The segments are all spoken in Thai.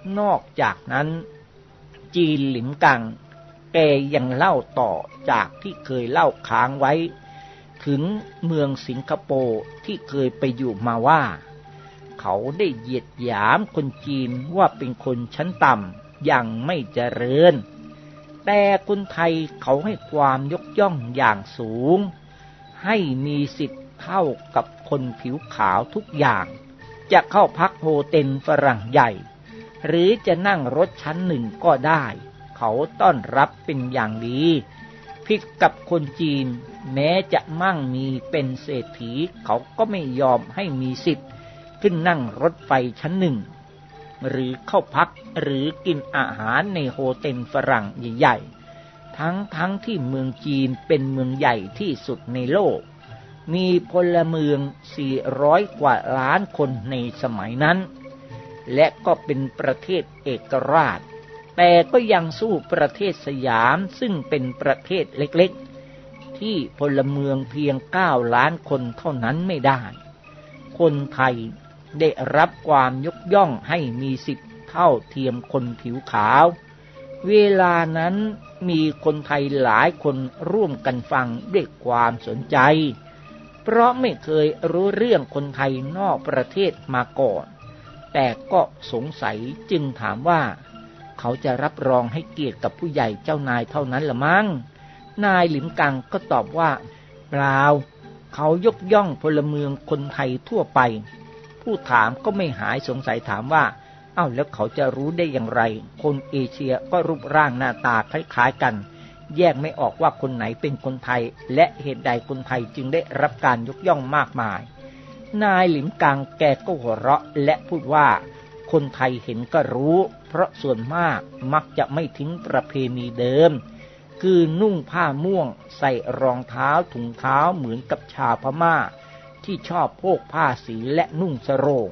นอกจากนั้นจีนหลิมกังแกยังเล่าต่อจากที่เคยเล่าค้างไว้ถึงเมืองสิงคโปร์ที่เคยไปอยู่มาว่าเขาได้เหยียดหยามคนจีนว่าเป็นคนชั้นต่ำยังไม่เจริญแต่คนไทยเขาให้ความยกย่องอย่างสูงให้มีสิทธิ์เท่ากับคนผิวขาวทุกอย่างจะเข้าพักโฮเทลฝรั่งใหญ่หรือจะนั่งรถชั้นหนึ่งก็ได้เขาต้อนรับเป็นอย่างดีผิดกับคนจีนแม้จะมั่งมีเป็นเศรษฐีเขาก็ไม่ยอมให้มีสิทธิ์ขึ้นนั่งรถไฟชั้นหนึ่งหรือเข้าพักหรือกินอาหารในโฮเทลฝรั่งใหญ่ๆทั้งที่เมืองจีนเป็นเมืองใหญ่ที่สุดในโลกมีพลเมือง400 กว่าล้านคนในสมัยนั้นและก็เป็นประเทศเอกราชแต่ก็ยังสู้ประเทศสยามซึ่งเป็นประเทศเล็กๆที่พลเมืองเพียง9 ล้านคนเท่านั้นไม่ได้คนไทยได้รับความยกย่องให้มีสิทธิ์เท่าเทียมคนผิวขาวเวลานั้นมีคนไทยหลายคนร่วมกันฟังด้วยความสนใจเพราะไม่เคยรู้เรื่องคนไทยนอกประเทศมาก่อนแต่ก็สงสัยจึงถามว่าเขาจะรับรองให้เกียรติกับผู้ใหญ่เจ้านายเท่านั้นละมั้งนายหลิมกังก็ตอบว่าเปล่าเขายกย่องพลเมืองคนไทยทั่วไปผู้ถามก็ไม่หายสงสัยถามว่าแล้วเขาจะรู้ได้อย่างไรคนเอเชียก็รูปร่างหน้าตาคล้ายๆกันแยกไม่ออกว่าคนไหนเป็นคนไทยและเหตุใดคนไทยจึงได้รับการยกย่องมากมายนายหลิมกังแกก็หัวเราะและพูดว่าคนไทยเห็นก็รู้เพราะส่วนมากมักจะไม่ทิ้งประเพณีเดิมคือนุ่งผ้าม่วงใส่รองเท้าถุงเท้าเหมือนกับชาวพม่าที่ชอบโพกผ้าสีและนุ่งสโรง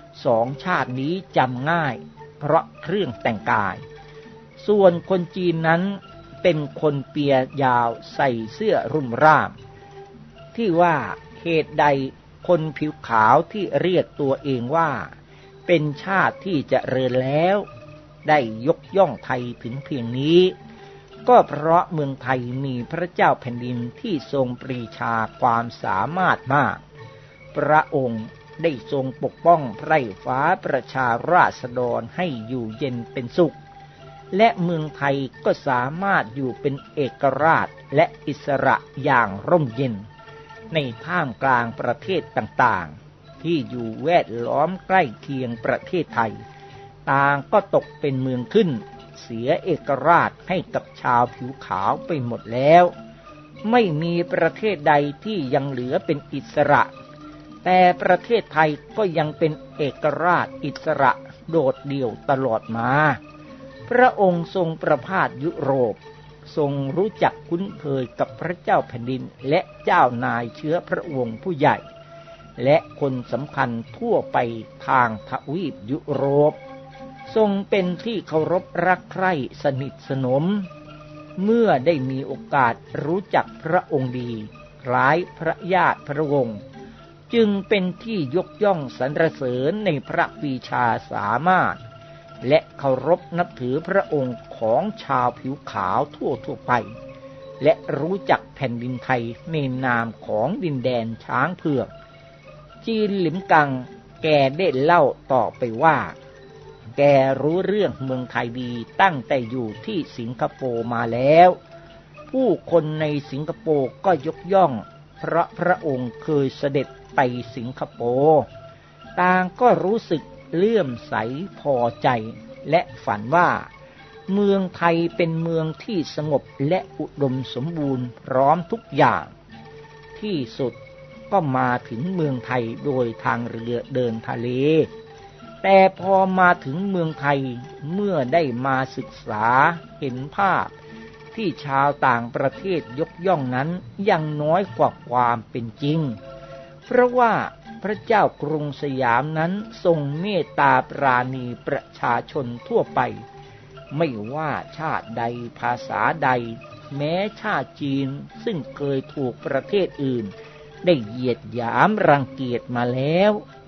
2 ชาตินี้จำง่ายเพราะเครื่องแต่งกายส่วนคนจีนนั้นเป็นคนเปียยาวใส่เสื้อรุ่มร่ามที่ว่าเหตุใดคนผิวขาวที่เรียกตัวเองว่าเป็นชาติที่เจริญแล้วได้ยกย่องไทยถึงเพียงนี้ก็เพราะเมืองไทยมีพระเจ้าแผ่นดินที่ทรงปรีชาความสามารถมากพระองค์ได้ทรงปกป้องไพร่ฟ้าประชาราษฎรให้อยู่เย็นเป็นสุขและเมืองไทยก็สามารถอยู่เป็นเอกราชและอิสระอย่างร่มเย็นในท่ามกลางประเทศต่างๆที่อยู่แวดล้อมใกล้เคียงประเทศไทยต่างก็ตกเป็นเมืองขึ้นเสียเอกราชให้กับชาวผิวขาวไปหมดแล้วไม่มีประเทศใดที่ยังเหลือเป็นอิสระแต่ประเทศไทยก็ยังเป็นเอกราชอิสระโดดเดี่ยวตลอดมาพระองค์ทรงประพาสยุโรปทรงรู้จักคุ้นเคยกับพระเจ้าแผ่นดินและเจ้านายเชื้อพระวงศ์ผู้ใหญ่และคนสำคัญทั่วไปทางทวีปยุโรปทรงเป็นที่เคารพรักใคร่สนิทสนมเมื่อได้มีโอกาสรู้จักพระองค์ดีคล้ายพระญาติพระวงศ์จึงเป็นที่ยกย่องสรรเสริญในพระปรีชาสามารถและเคารพนับถือพระองค์ของชาวผิวขาวทั่วไปและรู้จักแผ่นดินไทยในนามของดินแดนช้างเผือกจีนหลิมกังแกได้เล่าต่อไปว่าแกรู้เรื่องเมืองไทยดีตั้งแต่อยู่ที่สิงคโปร์มาแล้วผู้คนในสิงคโปร์ก็ยกย่องเพราะพระองค์เคยเสด็จไปสิงคโปร์ต่างก็รู้สึกเลื่อมใสพอใจและฝันว่าเมืองไทยเป็นเมืองที่สงบและอุดมสมบูรณ์พร้อมทุกอย่างที่สุดก็มาถึงเมืองไทยโดยทางเรือเดินทะเลแต่พอมาถึงเมืองไทยเมื่อได้มาศึกษาเห็นภาพที่ชาวต่างประเทศยกย่องนั้นยังน้อยกว่าความเป็นจริงเพราะว่าพระเจ้ากรุงสยามนั้นทรงเมตตาปราณีประชาชนทั่วไปไม่ว่าชาติใดภาษาใดแม้ชาติจีนซึ่งเคยถูกประเทศอื่นได้เหยียดหยามรังเกียจมาแล้ว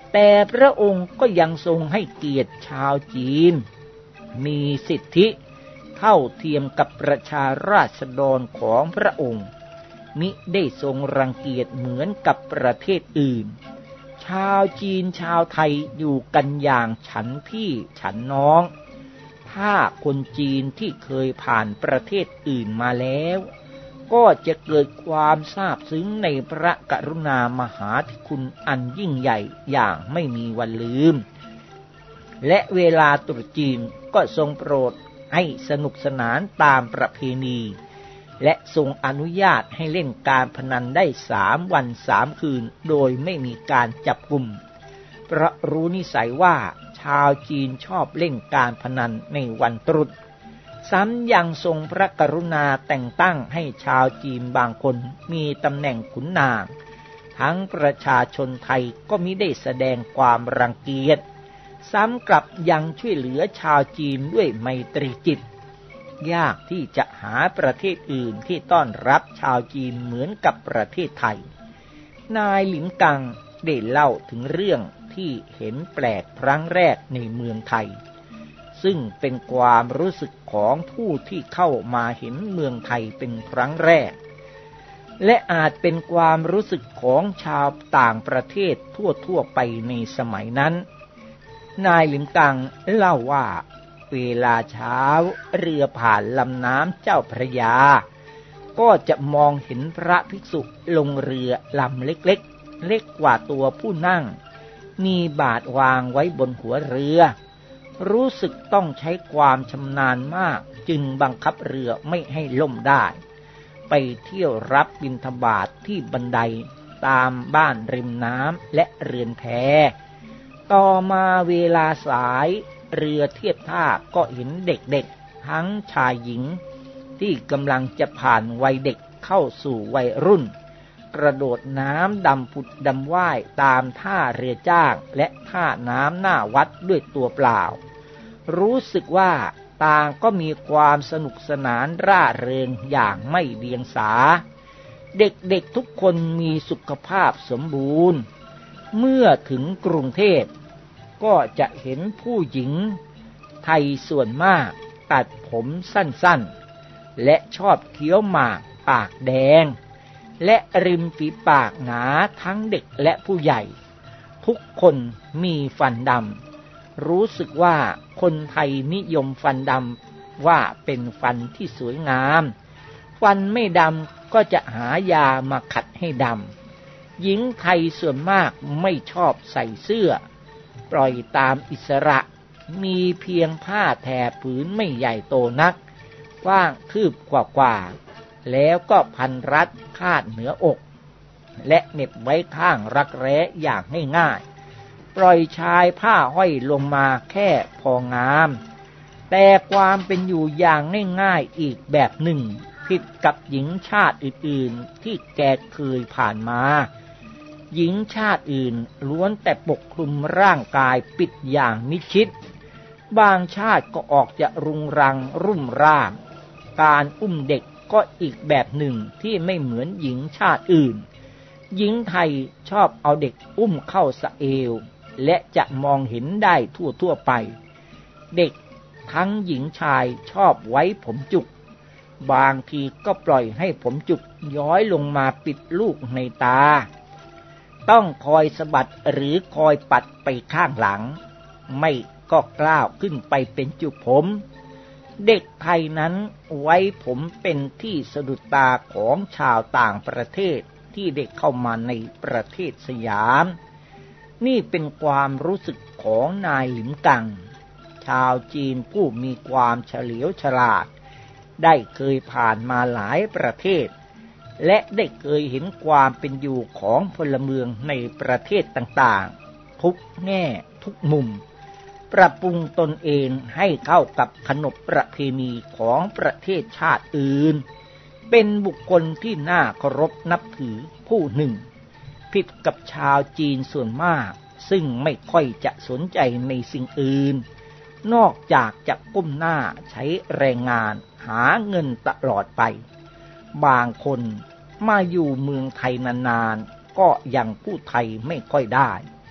แต่พระองค์ก็ยังทรงให้เกียรติชาวจีนมีสิทธิเท่าเทียมกับประชาราษฎรของพระองค์มิได้ทรงรังเกียจเหมือนกับประเทศอื่นชาวจีนชาวไทยอยู่กันอย่างฉันพี่ฉันน้องถ้าคนจีนที่เคยผ่านประเทศอื่นมาแล้วก็จะเกิดความซาบซึ้งในพระกรุณามหาธิคุณอันยิ่งใหญ่อย่างไม่มีวันลืมและเวลาตรุษจีนก็ทรงโปรดให้สนุกสนานตามประเพณีและทรงอนุญาตให้เล่นการพนันได้3 วัน 3 คืนโดยไม่มีการจับกุมเพราะรู้นิสัยว่าชาวจีนชอบเล่นการพนันในวันตรุษซ้ำยังทรงพระกรุณาแต่งตั้งให้ชาวจีนบางคนมีตำแหน่งขุนนางทั้งประชาชนไทยก็มิได้แสดงความรังเกียจซ้ำกลับยังช่วยเหลือชาวจีนด้วยไมตรีจิตยากที่จะหาประเทศอื่นที่ต้อนรับชาวจีนเหมือนกับประเทศไทยนายหลินกังได้เล่าถึงเรื่องที่เห็นแปลกครั้งแรกในเมืองไทยซึ่งเป็นความรู้สึกของผู้ที่เข้ามาเห็นเมืองไทยเป็นครั้งแรกและอาจเป็นความรู้สึกของชาวต่างประเทศทั่วไปในสมัยนั้นนายหลินกังเล่าว่าเวลาเช้าเรือผ่านลำน้ำเจ้าพระยาก็จะมองเห็นพระภิกษุลงเรือลำเล็กๆเล็กกว่าตัวผู้นั่งมีบาตรวางไว้บนหัวเรือรู้สึกต้องใช้ความชำนาญมากจึงบังคับเรือไม่ให้ล่มได้ไปเที่ยวรับบิณฑบาตที่บันไดตามบ้านริมน้ำและเรือนแพต่อมาเวลาสายเรือเทียบท่าก็เห็นเด็กๆทั้งชายหญิงที่กำลังจะผ่านวัยเด็กเข้าสู่วัยรุ่นกระโดดน้ำดำผุดดำว่ายตามท่าเรือจ้างและท่าน้ำหน้าวัดด้วยตัวเปล่ารู้สึกว่าต่างก็มีความสนุกสนานร่าเริงอย่างไม่เดียงสาเด็กๆทุกคนมีสุขภาพสมบูรณ์เมื่อถึงกรุงเทพก็จะเห็นผู้หญิงไทยส่วนมากตัดผมสั้นๆและชอบเคี้ยวหมากปากแดงและริมฝีปากหนาทั้งเด็กและผู้ใหญ่ทุกคนมีฟันดำรู้สึกว่าคนไทยนิยมฟันดำว่าเป็นฟันที่สวยงามฟันไม่ดำก็จะหายามาขัดให้ดำหญิงไทยส่วนมากไม่ชอบใส่เสื้อปล่อยตามอิสระมีเพียงผ้าแถบผืนไม่ใหญ่โตนักกว้างคืบกว่าแล้วก็พันรัดคาดเหนืออกและเหน็บไว้ข้างรักแร้อย่างง่ายๆปล่อยชายผ้าห้อยลงมาแค่พองามแต่ความเป็นอยู่อย่างง่ายๆอีกแบบหนึ่งผิดกับหญิงชาติอื่นๆที่แกเคยผ่านมาหญิงชาติอื่นล้วนแต่ปกคลุมร่างกายปิดอย่างมิดชิดบางชาติก็ออกจะรุงรังรุ่มร่ามการอุ้มเด็กก็อีกแบบหนึ่งที่ไม่เหมือนหญิงชาติอื่นหญิงไทยชอบเอาเด็กอุ้มเข้าสะเอวและจะมองเห็นได้ทั่วไปเด็กทั้งหญิงชายชอบไว้ผมจุกบางทีก็ปล่อยให้ผมจุกย้อยลงมาปิดลูกในตาต้องคอยสะบัดหรือคอยปัดไปข้างหลังไม่ก็กล้าวขึ้นไปเป็นจุกผมเด็กไทยนั้นไว้ผมเป็นที่สะดุดตาของชาวต่างประเทศที่ได้เข้ามาในประเทศสยามนี่เป็นความรู้สึกของนายหลินกังชาวจีนผู้มีความเฉลียวฉลาดได้เคยผ่านมาหลายประเทศและได้เคยเห็นความเป็นอยู่ของพลเมืองในประเทศต่างๆทุกแง่ทุกมุมปรับปรุงตนเองให้เข้ากับขนบประเพณีของประเทศชาติอื่นเป็นบุคคลที่น่าเคารพนับถือผู้หนึ่งผิดกับชาวจีนส่วนมากซึ่งไม่ค่อยจะสนใจในสิ่งอื่นนอกจากจะก้มหน้าใช้แรงงานหาเงินตลอดไปบางคนมาอยู่เมืองไทยนานๆก็ยังพูดไทยไม่ค่อยได้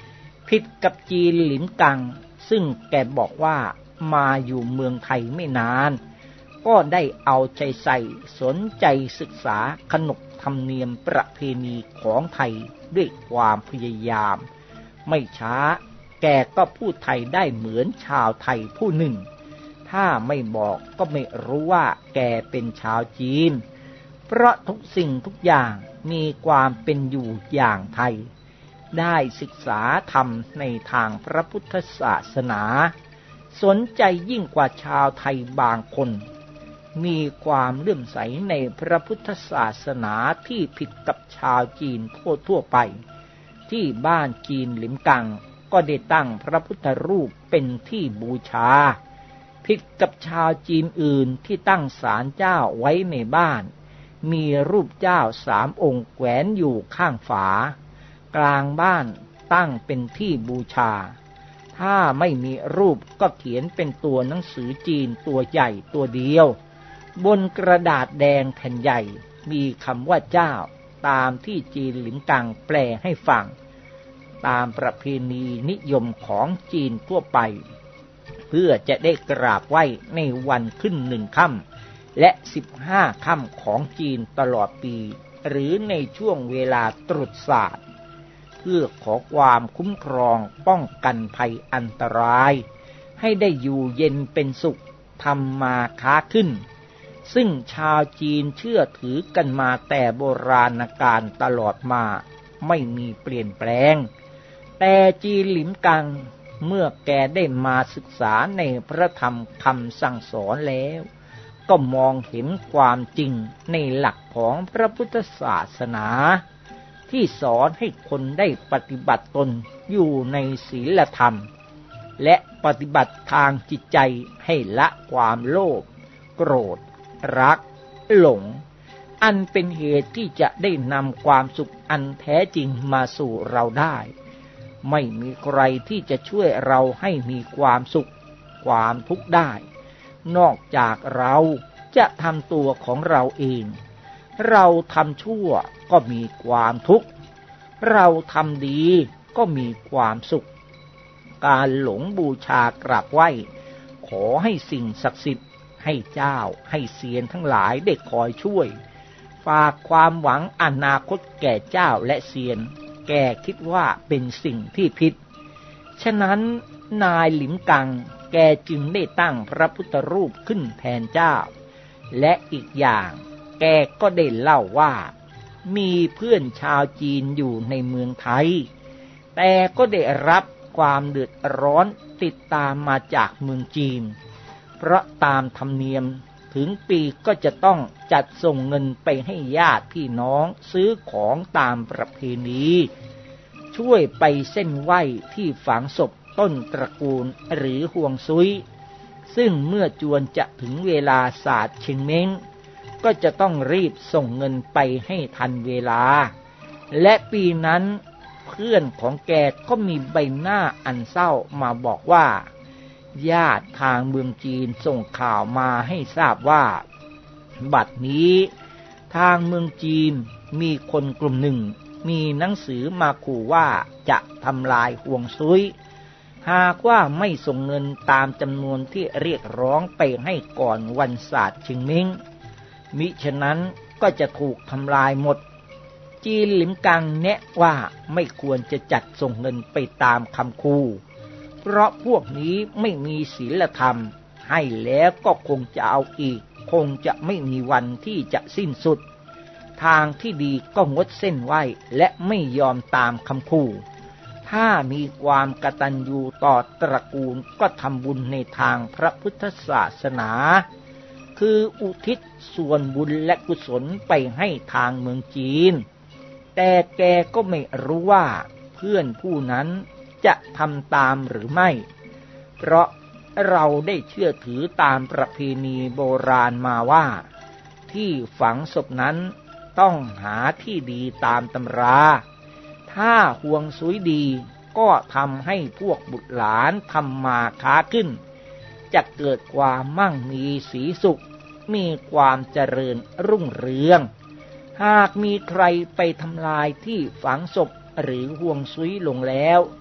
ผิดกับจีนหลินกังซึ่งแกบอกว่ามาอยู่เมืองไทยไม่นานก็ได้เอาใจใส่สนใจศึกษาขนบธรรมเนียมประเพณีของไทยด้วยความพยายามไม่ช้าแกก็พูดไทยได้เหมือนชาวไทยผู้หนึ่งถ้าไม่บอกก็ไม่รู้ว่าแกเป็นชาวจีนเพราะทุกสิ่งทุกอย่างมีความเป็นอยู่อย่างไทยได้ศึกษาธรรมในทางพระพุทธศาสนาสนใจยิ่งกว่าชาวไทยบางคนมีความเลื่อมใสในพระพุทธศาสนาที่ผิดกับชาวจีนทั่วไปที่บ้านจีนหลิมกังก็ได้ตั้งพระพุทธรูปเป็นที่บูชาผิดกับชาวจีนอื่นที่ตั้งศาลเจ้าไว้ในบ้านมีรูปเจ้า3 องค์แขวนอยู่ข้างฝากลางบ้านตั้งเป็นที่บูชาถ้าไม่มีรูปก็เขียนเป็นตัวหนังสือจีนตัวใหญ่ตัวเดียวบนกระดาษแดงแผ่นใหญ่มีคำว่าเจ้าตามที่จีนหลินกังแปลให้ฟังตามประเพณีนิยมของจีนทั่วไปเพื่อจะได้กราบไหว้ในวันขึ้น1 ค่ำและ15 ค่ำของจีนตลอดปีหรือในช่วงเวลาตรุษศาสตร์เพื่อขอความคุ้มครองป้องกันภัยอันตรายให้ได้อยู่เย็นเป็นสุขทำมาค้าขึ้นซึ่งชาวจีนเชื่อถือกันมาแต่โบราณกาลตลอดมาไม่มีเปลี่ยนแปลงแต่จีนหลิมกังเมื่อแกได้มาศึกษาในพระธรรมคำสั่งสอนแล้วก็มองเห็นความจริงในหลักของพระพุทธศาสนาที่สอนให้คนได้ปฏิบัติตนอยู่ในศีลธรรมและปฏิบัติทางจิตใจให้ละความโลภโกรธรักหลงอันเป็นเหตุที่จะได้นำความสุขอันแท้จริงมาสู่เราได้ไม่มีใครที่จะช่วยเราให้มีความสุขความทุกข์ได้นอกจากเราจะทำตัวของเราเองเราทำชั่วก็มีความทุกข์เราทำดีก็มีความสุขการหลงบูชากราบไหว้ขอให้สิ่งศักดิ์สิทธิ์ให้เจ้าให้เซียนทั้งหลายได้คอยช่วยฝากความหวังอนาคตแก่เจ้าและเซียนแกคิดว่าเป็นสิ่งที่ผิดฉะนั้นนายหลิมกังแกจึงได้ตั้งพระพุทธรูปขึ้นแทนเจ้าและอีกอย่างแกก็ได้เล่าว่ามีเพื่อนชาวจีนอยู่ในเมืองไทยแต่ก็ได้รับความเดือดร้อนติดตามมาจากเมืองจีนเพราะตามธรรมเนียมถึงปีก็จะต้องจัดส่งเงินไปให้ญาติพี่น้องซื้อของตามประเพณีช่วยไปเส้นไหว้ที่ฝังศพต้นตระกูลหรือห่วงซุยซึ่งเมื่อจวนจะถึงเวลาศาสตร์เชงเม้งก็จะต้องรีบส่งเงินไปให้ทันเวลาและปีนั้นเพื่อนของแกก็มีใบหน้าอันเศร้ามาบอกว่าญาติทางเมืองจีนส่งข่าวมาให้ทราบว่าบัดนี้ทางเมืองจีนมีคนกลุ่มหนึ่งมีหนังสือมาขู่ว่าจะทำลายห่วงซุยหากว่าไม่ส่งเงินตามจำนวนที่เรียกร้องไปให้ก่อนวันศาสตร์เชงเม้งมิฉะนั้นก็จะถูกทำลายหมดจีนหลิมกังแนะว่าไม่ควรจะจัดส่งเงินไปตามคำขู่เพราะพวกนี้ไม่มีศีลธรรมให้แล้วก็คงจะเอาอีกคงจะไม่มีวันที่จะสิ้นสุดทางที่ดีก็งดเส้นไหว้และไม่ยอมตามคำขู่ถ้ามีความกตัญญูต่อตระกูลก็ทำบุญในทางพระพุทธศาสนาคืออุทิศส่วนบุญและกุศลไปให้ทางเมืองจีนแต่แกก็ไม่รู้ว่าเพื่อนผู้นั้นจะทำตามหรือไม่เพราะเราได้เชื่อถือตามประเพณีโบราณมาว่าที่ฝังศพนั้นต้องหาที่ดีตามตำราถ้าห่วงซุยดีก็ทำให้พวกบุตรหลานทำมาค้าขึ้นจะเกิดความมั่งมีสีสุขมีความเจริญรุ่งเรืองหากมีใครไปทำลายที่ฝังศพหรือห่วงซุยลงแล้ว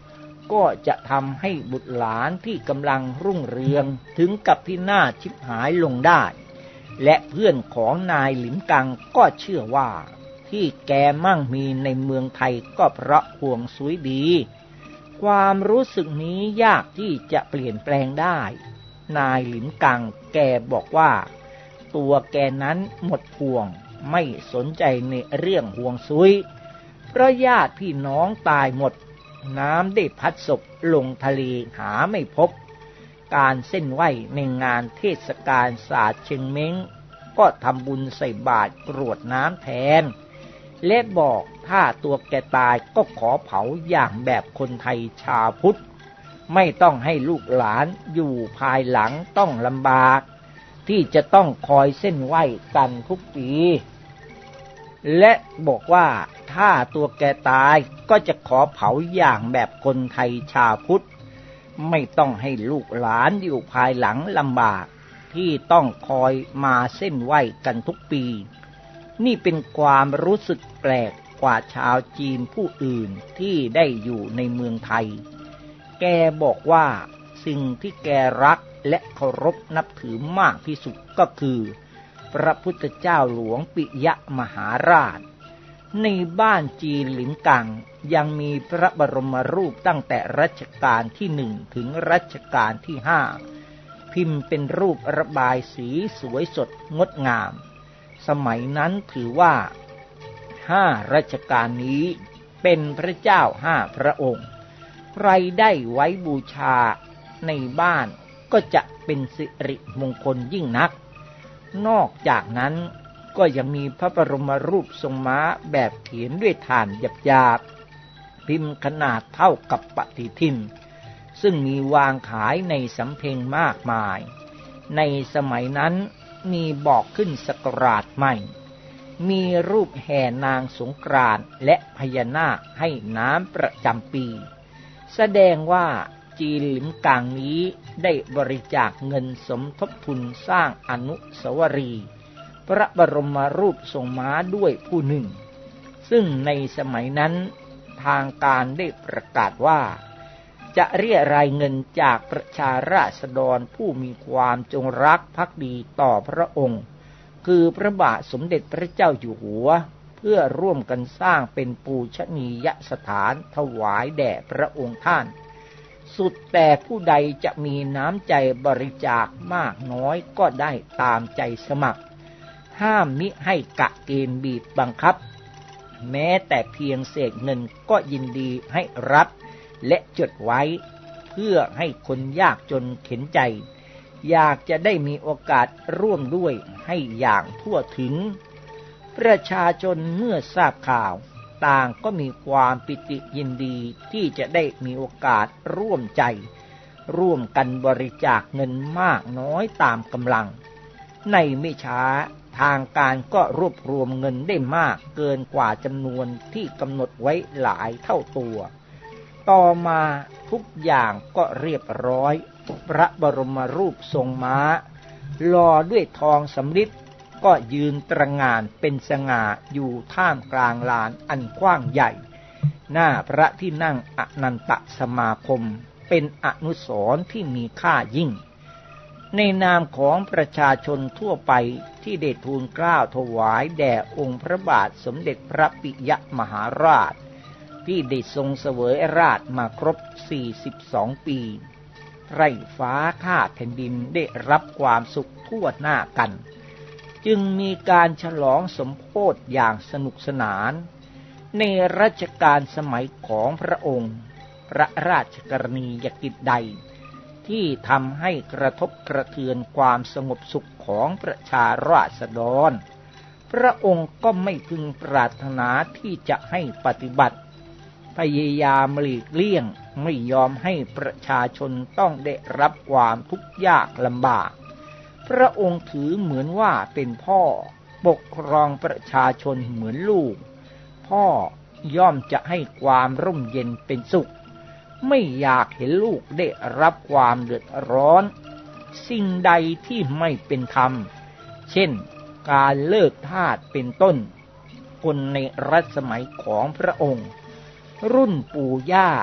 ก็จะทำให้บุตรหลานที่กำลังรุ่งเรืองถึงกับที่น่าชิบหายลงได้และเพื่อนของนายหลินกังก็เชื่อว่าที่แกมั่งมีในเมืองไทยก็เพราะห่วงซุยดีความรู้สึกนี้ยากที่จะเปลี่ยนแปลงได้นายหลินกังแกบอกว่าตัวแกนั้นหมดห่วงไม่สนใจในเรื่องห่วงซุยเพราะญาติพี่น้องตายหมดน้ำได้พัดศพลงทะเลหาไม่พบการเส้นไหว้ในงานเทศกาลศาสตร์เชิงเม้งก็ทำบุญใส่บาตรกรวดน้ำแทนและบอกถ้าตัวแกตายก็ขอเผาอย่างแบบคนไทยชาวพุทธไม่ต้องให้ลูกหลานอยู่ภายหลังต้องลำบากที่จะต้องคอยเส้นไหว้กันทุกปีและบอกว่าถ้าตัวแกตายก็จะขอเผาอย่างแบบคนไทยชาวพุทธไม่ต้องให้ลูกหลานอยู่ภายหลังลำบากที่ต้องคอยมาเส้นไหว้กันทุกปีนี่เป็นความรู้สึกแปลกกว่าชาวจีนผู้อื่นที่ได้อยู่ในเมืองไทยแกบอกว่าสิ่งที่แกรักและเคารพนับถือมากที่สุดก็คือพระพุทธเจ้าหลวงปิยมหาราชในบ้านจีนหลินกังยังมีพระบรมรูปตั้งแต่รัชกาลที่1ถึงรัชกาลที่5พิมพ์เป็นรูประบายสีสวยสดงดงามสมัยนั้นถือว่า5รัชกาลนี้เป็นพระเจ้า5พระองค์ใครได้ไว้บูชาในบ้านก็จะเป็นสิริมงคลยิ่งนักนอกจากนั้นก็ยังมีพระบรมรูปทรงม้าแบบเขียนด้วยถ่านหยาบๆพิมพ์ขนาดเท่ากับปฏิทินซึ่งมีวางขายในสำเพ็งมากมายในสมัยนั้นมีบอกขึ้นศักราชใหม่มีรูปแห่นางสงกรานต์และพญานาคให้น้ำประจำปีแสดงว่าจีนหลินกังนี้ได้บริจาคเงินสมทบทุนสร้างอนุสาวรีย์พระบรมรูปทรงม้าด้วยผู้หนึ่งซึ่งในสมัยนั้นทางการได้ประกาศว่าจะเรียรายเงินจากประชาราษฎรผู้มีความจงรักภักดีต่อพระองค์คือพระบาทสมเด็จพระเจ้าอยู่หัวเพื่อร่วมกันสร้างเป็นปูชนียสถานถวายแด่พระองค์ท่านสุดแต่ผู้ใดจะมีน้ำใจบริจาคมากน้อยก็ได้ตามใจสมัครห้ามมิให้กะเกณฑ์บีบบังคับแม้แต่เพียงเศษเงินก็ยินดีให้รับและจดไว้เพื่อให้คนยากจนเข็นใจอยากจะได้มีโอกาสร่วมด้วยให้อย่างทั่วถึงประชาชนเมื่อทราบข่าวต่างก็มีความปิติยินดีที่จะได้มีโอกาสร่วมใจร่วมกันบริจาคเงินมากน้อยตามกำลังในไม่ช้าทางการก็รวบรวมเงินได้มากเกินกว่าจำนวนที่กำหนดไว้หลายเท่าตัวต่อมาทุกอย่างก็เรียบร้อยพระบรมรูปทรงม้าหล่อด้วยทองสำริดก็ยืนตระหง่านเป็นสง่าอยู่ท่ามกลางลานอันกว้างใหญ่หน้าพระที่นั่งอนันตสมาคมเป็นอนุสรณ์ที่มีค่ายิ่งในนามของประชาชนทั่วไปที่ได้ทูลเกล้าถวายแด่องค์พระบาทสมเด็จพระปิยมหาราชที่ได้ทรงเสวยราชมาครบ42ปีไร่ฟ้าข้าแผ่นดินได้รับความสุขทั่วหน้ากันจึงมีการฉลองสมโภชอย่างสนุกสนานในรัชกาลสมัยของพระองค์พระราชกรณียกิจใดที่ทำให้กระทบกระเทือนความสงบสุขของประชาราษฎรพระองค์ก็ไม่พึงปรารถนาที่จะให้ปฏิบัติพยายามหลีกเลี่ยงไม่ยอมให้ประชาชนต้องได้รับความทุกข์ยากลำบากพระองค์ถือเหมือนว่าเป็นพ่อปกครองประชาชนเหมือนลูกพ่อย่อมจะให้ความร่มเย็นเป็นสุขไม่อยากเห็นลูกได้รับความเดือดร้อนสิ่งใดที่ไม่เป็นธรรมเช่นการเลิกทาสเป็นต้นคนในรัชสมัยของพระองค์รุ่นปู่ย่า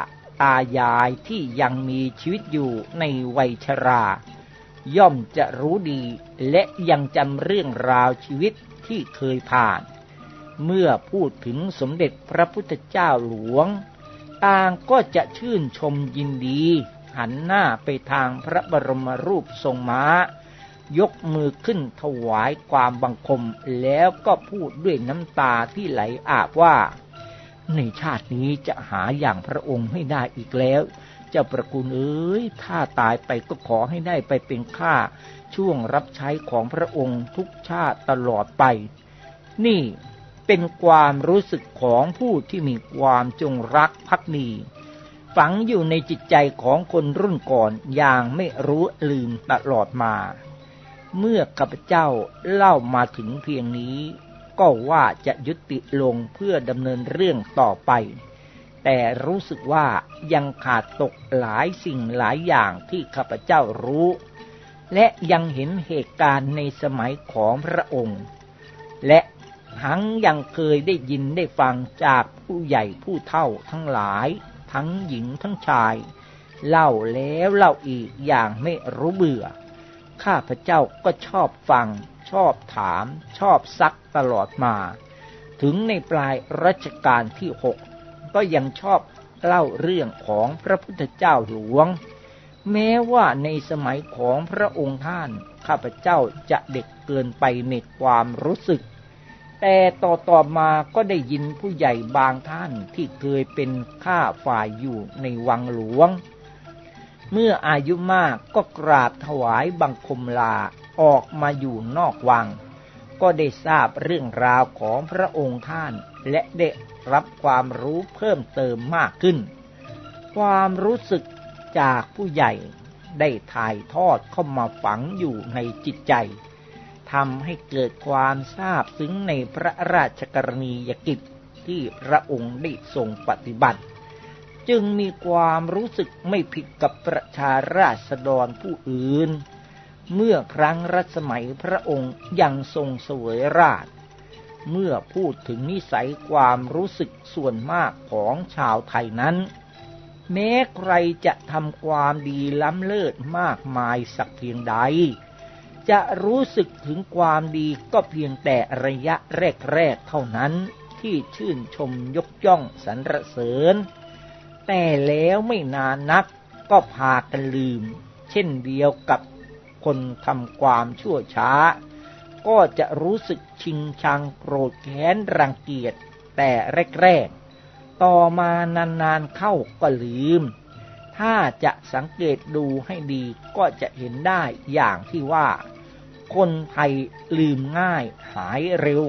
ตายายที่ยังมีชีวิตอยู่ในวัยชราย่อมจะรู้ดีและยังจำเรื่องราวชีวิตที่เคยผ่านเมื่อพูดถึงสมเด็จพระพุทธเจ้าหลวงต่างก็จะชื่นชมยินดีหันหน้าไปทางพระบรมรูปทรงม้ายกมือขึ้นถวายความบังคมแล้วก็พูดด้วยน้ำตาที่ไหลอาบว่าในชาตินี้จะหาอย่างพระองค์ไม่ได้อีกแล้วเจ้าประคุณเอ๋ยถ้าตายไปก็ขอให้ได้ไปเป็นข้าช่วงรับใช้ของพระองค์ทุกชาติตลอดไปนี่เป็นความรู้สึกของผู้ที่มีความจงรักภักดีฝังอยู่ในจิตใจของคนรุ่นก่อนอย่างไม่รู้ลืมตลอดมาเมื่อข้าพเจ้าเล่ามาถึงเพียงนี้ก็ว่าจะยุติลงเพื่อดำเนินเรื่องต่อไปแต่รู้สึกว่ายังขาดตกหลายสิ่งหลายอย่างที่ข้าพเจ้ารู้และยังเห็นเหตุการณ์ในสมัยของพระองค์และทั้งยังเคยได้ยินได้ฟังจากผู้ใหญ่ผู้เฒ่าทั้งหลายทั้งหญิงทั้งชายเล่าแล้วเล่าอีกอย่างไม่รู้เบื่อข้าพเจ้าก็ชอบฟังชอบถามชอบซักตลอดมาถึงในปลายรัชกาลที่6ก็ยังชอบเล่าเรื่องของพระพุทธเจ้าหลวงแม้ว่าในสมัยของพระองค์ท่านข้าพเจ้าจะเด็กเกินไปในความรู้สึกแต่ต่อมาก็ได้ยินผู้ใหญ่บางท่านที่เคยเป็นข้าฝ่ายอยู่ในวังหลวงเมื่ออายุมากก็กราบถวายบังคมลาออกมาอยู่นอกวังก็ได้ทราบเรื่องราวของพระองค์ท่านและได้รับความรู้เพิ่มเติมมากขึ้นความรู้สึกจากผู้ใหญ่ได้ถ่ายทอดเข้ามาฝังอยู่ในจิตใจทำให้เกิดความซาบซึ้งในพระราชกรณียกิจที่พระองค์ได้ทรงปฏิบัติจึงมีความรู้สึกไม่ผิดกับประชาราษฎรผู้อื่นเมื่อครั้งรัชสมัยพระองค์ยังทรงเสวยราชย์เมื่อพูดถึงนิสัยความรู้สึกส่วนมากของชาวไทยนั้นแม้ใครจะทำความดีล้ำเลิศมากมายสักเพียงใดจะรู้สึกถึงความดีก็เพียงแต่ระยะแรกๆเท่านั้นที่ชื่นชมยกย่องสรรเสริญแต่แล้วไม่นานนักก็พากันลืมเช่นเดียวกับคนทำความชั่วช้าก็จะรู้สึกชิงชังโกรธแค้นรังเกียจแต่แรกๆต่อมานานๆเข้าก็ลืมถ้าจะสังเกตดูให้ดีก็จะเห็นได้อย่างที่ว่าคนไทยลืมง่ายหายเร็ว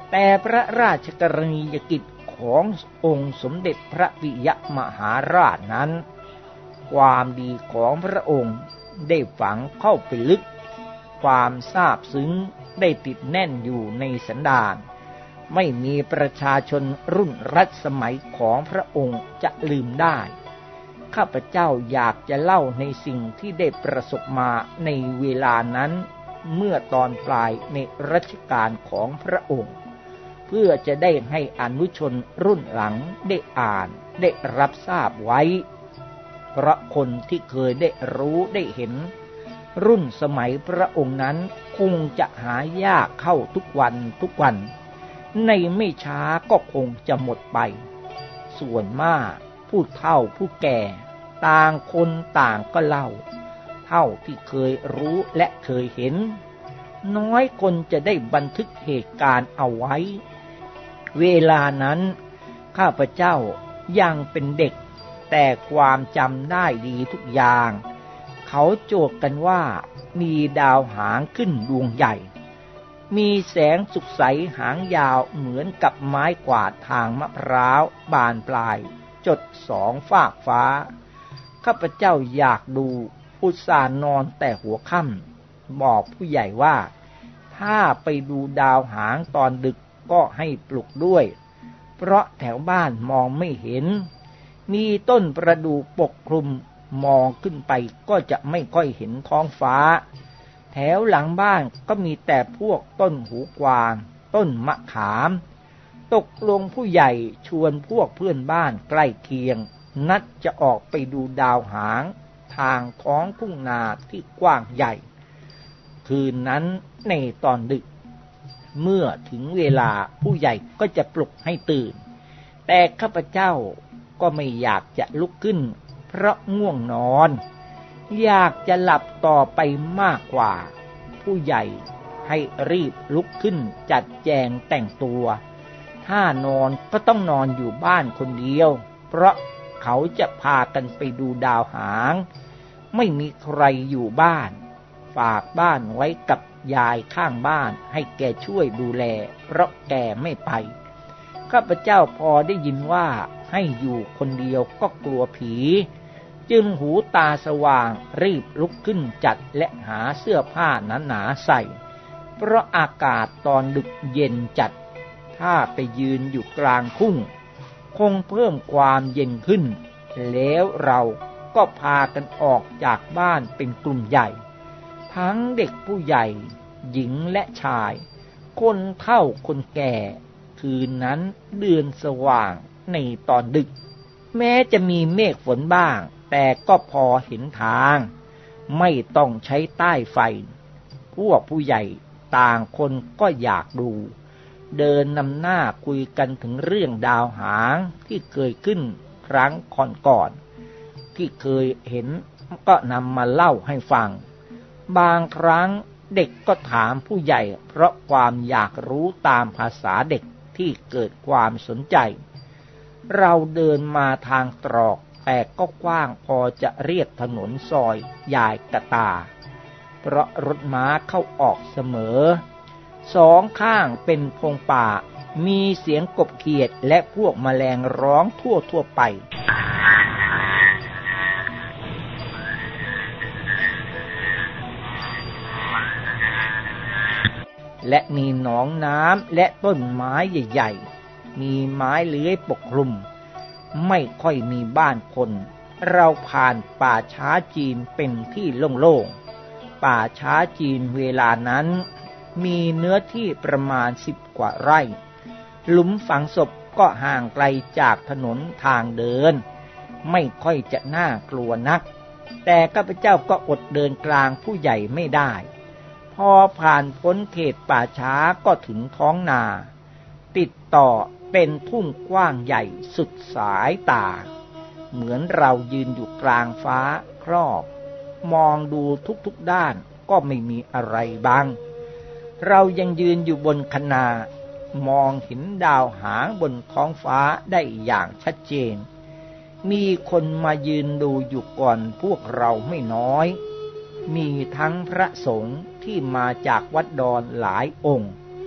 แต่พระราชกรณียกิจขององค์สมเด็จพระปิยมหาราชนั้นความดีของพระองค์ได้ฝังเข้าไปลึกความซาบซึ้งได้ติดแน่นอยู่ในสันดานไม่มีประชาชนรุ่นรัชสมัยของพระองค์จะลืมได้ข้าพเจ้าอยากจะเล่าในสิ่งที่ได้ประสบมาในเวลานั้นเมื่อตอนปลายในรัชกาลของพระองค์เพื่อจะได้ให้อนุชนรุ่นหลังได้อ่านได้รับทราบไว้เพราะคนที่เคยได้รู้ได้เห็นรุ่นสมัยพระองค์นั้นคงจะหายากเข้าทุกวันในไม่ช้าก็คงจะหมดไปส่วนมากผู้เฒ่าผู้แก่ต่างคนต่างก็เล่าเท่าที่เคยรู้และเคยเห็นน้อยคนจะได้บันทึกเหตุการณ์เอาไว้เวลานั้นข้าพเจ้ายังเป็นเด็กแต่ความจำได้ดีทุกอย่างเขาโจทย์กันว่ามีดาวหางขึ้นดวงใหญ่มีแสงสุกใสหางยาวเหมือนกับไม้กวาดทางมะพร้าวบานปลายจดสองฟากฟ้าข้าพเจ้าอยากดูอุตส่าห์นอนแต่หัวค่ำบอกผู้ใหญ่ว่าถ้าไปดูดาวหางตอนดึกก็ให้ปลุกด้วยเพราะแถวบ้านมองไม่เห็นมีต้นประดู่ปกคลุมมองขึ้นไปก็จะไม่ค่อยเห็นท้องฟ้าแถวหลังบ้านก็มีแต่พวกต้นหูกวางต้นมะขามตกลงผู้ใหญ่ชวนพวกเพื่อนบ้านใกล้เคียงนัดจะออกไปดูดาวหางทางท้องทุ่งนาที่กว้างใหญ่คืนนั้นในตอนดึกเมื่อถึงเวลาผู้ใหญ่ก็จะปลุกให้ตื่นแต่ข้าพเจ้าก็ไม่อยากจะลุกขึ้นเพราะง่วงนอนอยากจะหลับต่อไปมากกว่าผู้ใหญ่ให้รีบลุกขึ้นจัดแจงแต่งตัวถ้านอนก็ต้องนอนอยู่บ้านคนเดียวเพราะเขาจะพากันไปดูดาวหางไม่มีใครอยู่บ้านฝากบ้านไว้กับยายข้างบ้านให้แกช่วยดูแลเพราะแกไม่ไปข้าพเจ้าพอได้ยินว่าให้อยู่คนเดียวก็กลัวผีจึงหูตาสว่างรีบลุกขึ้นจัดและหาเสื้อผ้าหนาๆใส่เพราะอากาศตอนดึกเย็นจัดถ้าไปยืนอยู่กลางทุ่งคงเพิ่มความเย็นขึ้นแล้วเราก็พากันออกจากบ้านเป็นกลุ่มใหญ่ทั้งเด็กผู้ใหญ่หญิงและชายคนเฒ่าคนแก่คืนนั้นเดือนสว่างในตอนดึกแม้จะมีเมฆฝนบ้างแต่ก็พอเห็นทางไม่ต้องใช้ใต้ไฟพวกผู้ใหญ่ต่างคนก็อยากดูเดินนำหน้าคุยกันถึงเรื่องดาวหางที่เคยขึ้นครั้งก่อนที่เคยเห็นก็นำมาเล่าให้ฟังบางครั้งเด็กก็ถามผู้ใหญ่เพราะความอยากรู้ตามภาษาเด็กที่เกิดความสนใจเราเดินมาทางตรอกแต่ก็กว้างพอจะเรียกถนนซอยยายกะตาเพราะรถม้าเข้าออกเสมอสองข้างเป็นพงป่ามีเสียงกบเขียดและพวกแมลงร้องทั่วไปและมีหนองน้ำและต้นไม้ใหญ่ๆมีไม้เลื้อยปกคลุมไม่ค่อยมีบ้านคนเราผ่านป่าช้าจีนเป็นที่โล่งๆป่าช้าจีนเวลานั้นมีเนื้อที่ประมาณ10 กว่าไร่หลุมฝังศพก็ห่างไกลจากถนนทางเดินไม่ค่อยจะน่ากลัวนักแต่ข้าพเจ้าก็อดเดินกลางผู้ใหญ่ไม่ได้พอผ่านพ้นเขตป่าช้าก็ถึงท้องนาติดต่อเป็นทุ่งกว้างใหญ่สุดสายตาเหมือนเรายืนอยู่กลางฟ้าครอบมองดูทุกด้านก็ไม่มีอะไรบังเรายังยืนอยู่บนคะนามองเห็นดาวหางบนท้องฟ้าได้อย่างชัดเจนมีคนมายืนดูอยู่ก่อนพวกเราไม่น้อยมีทั้งพระสงฆ์ที่มาจากวัดดอนหลายองค์ช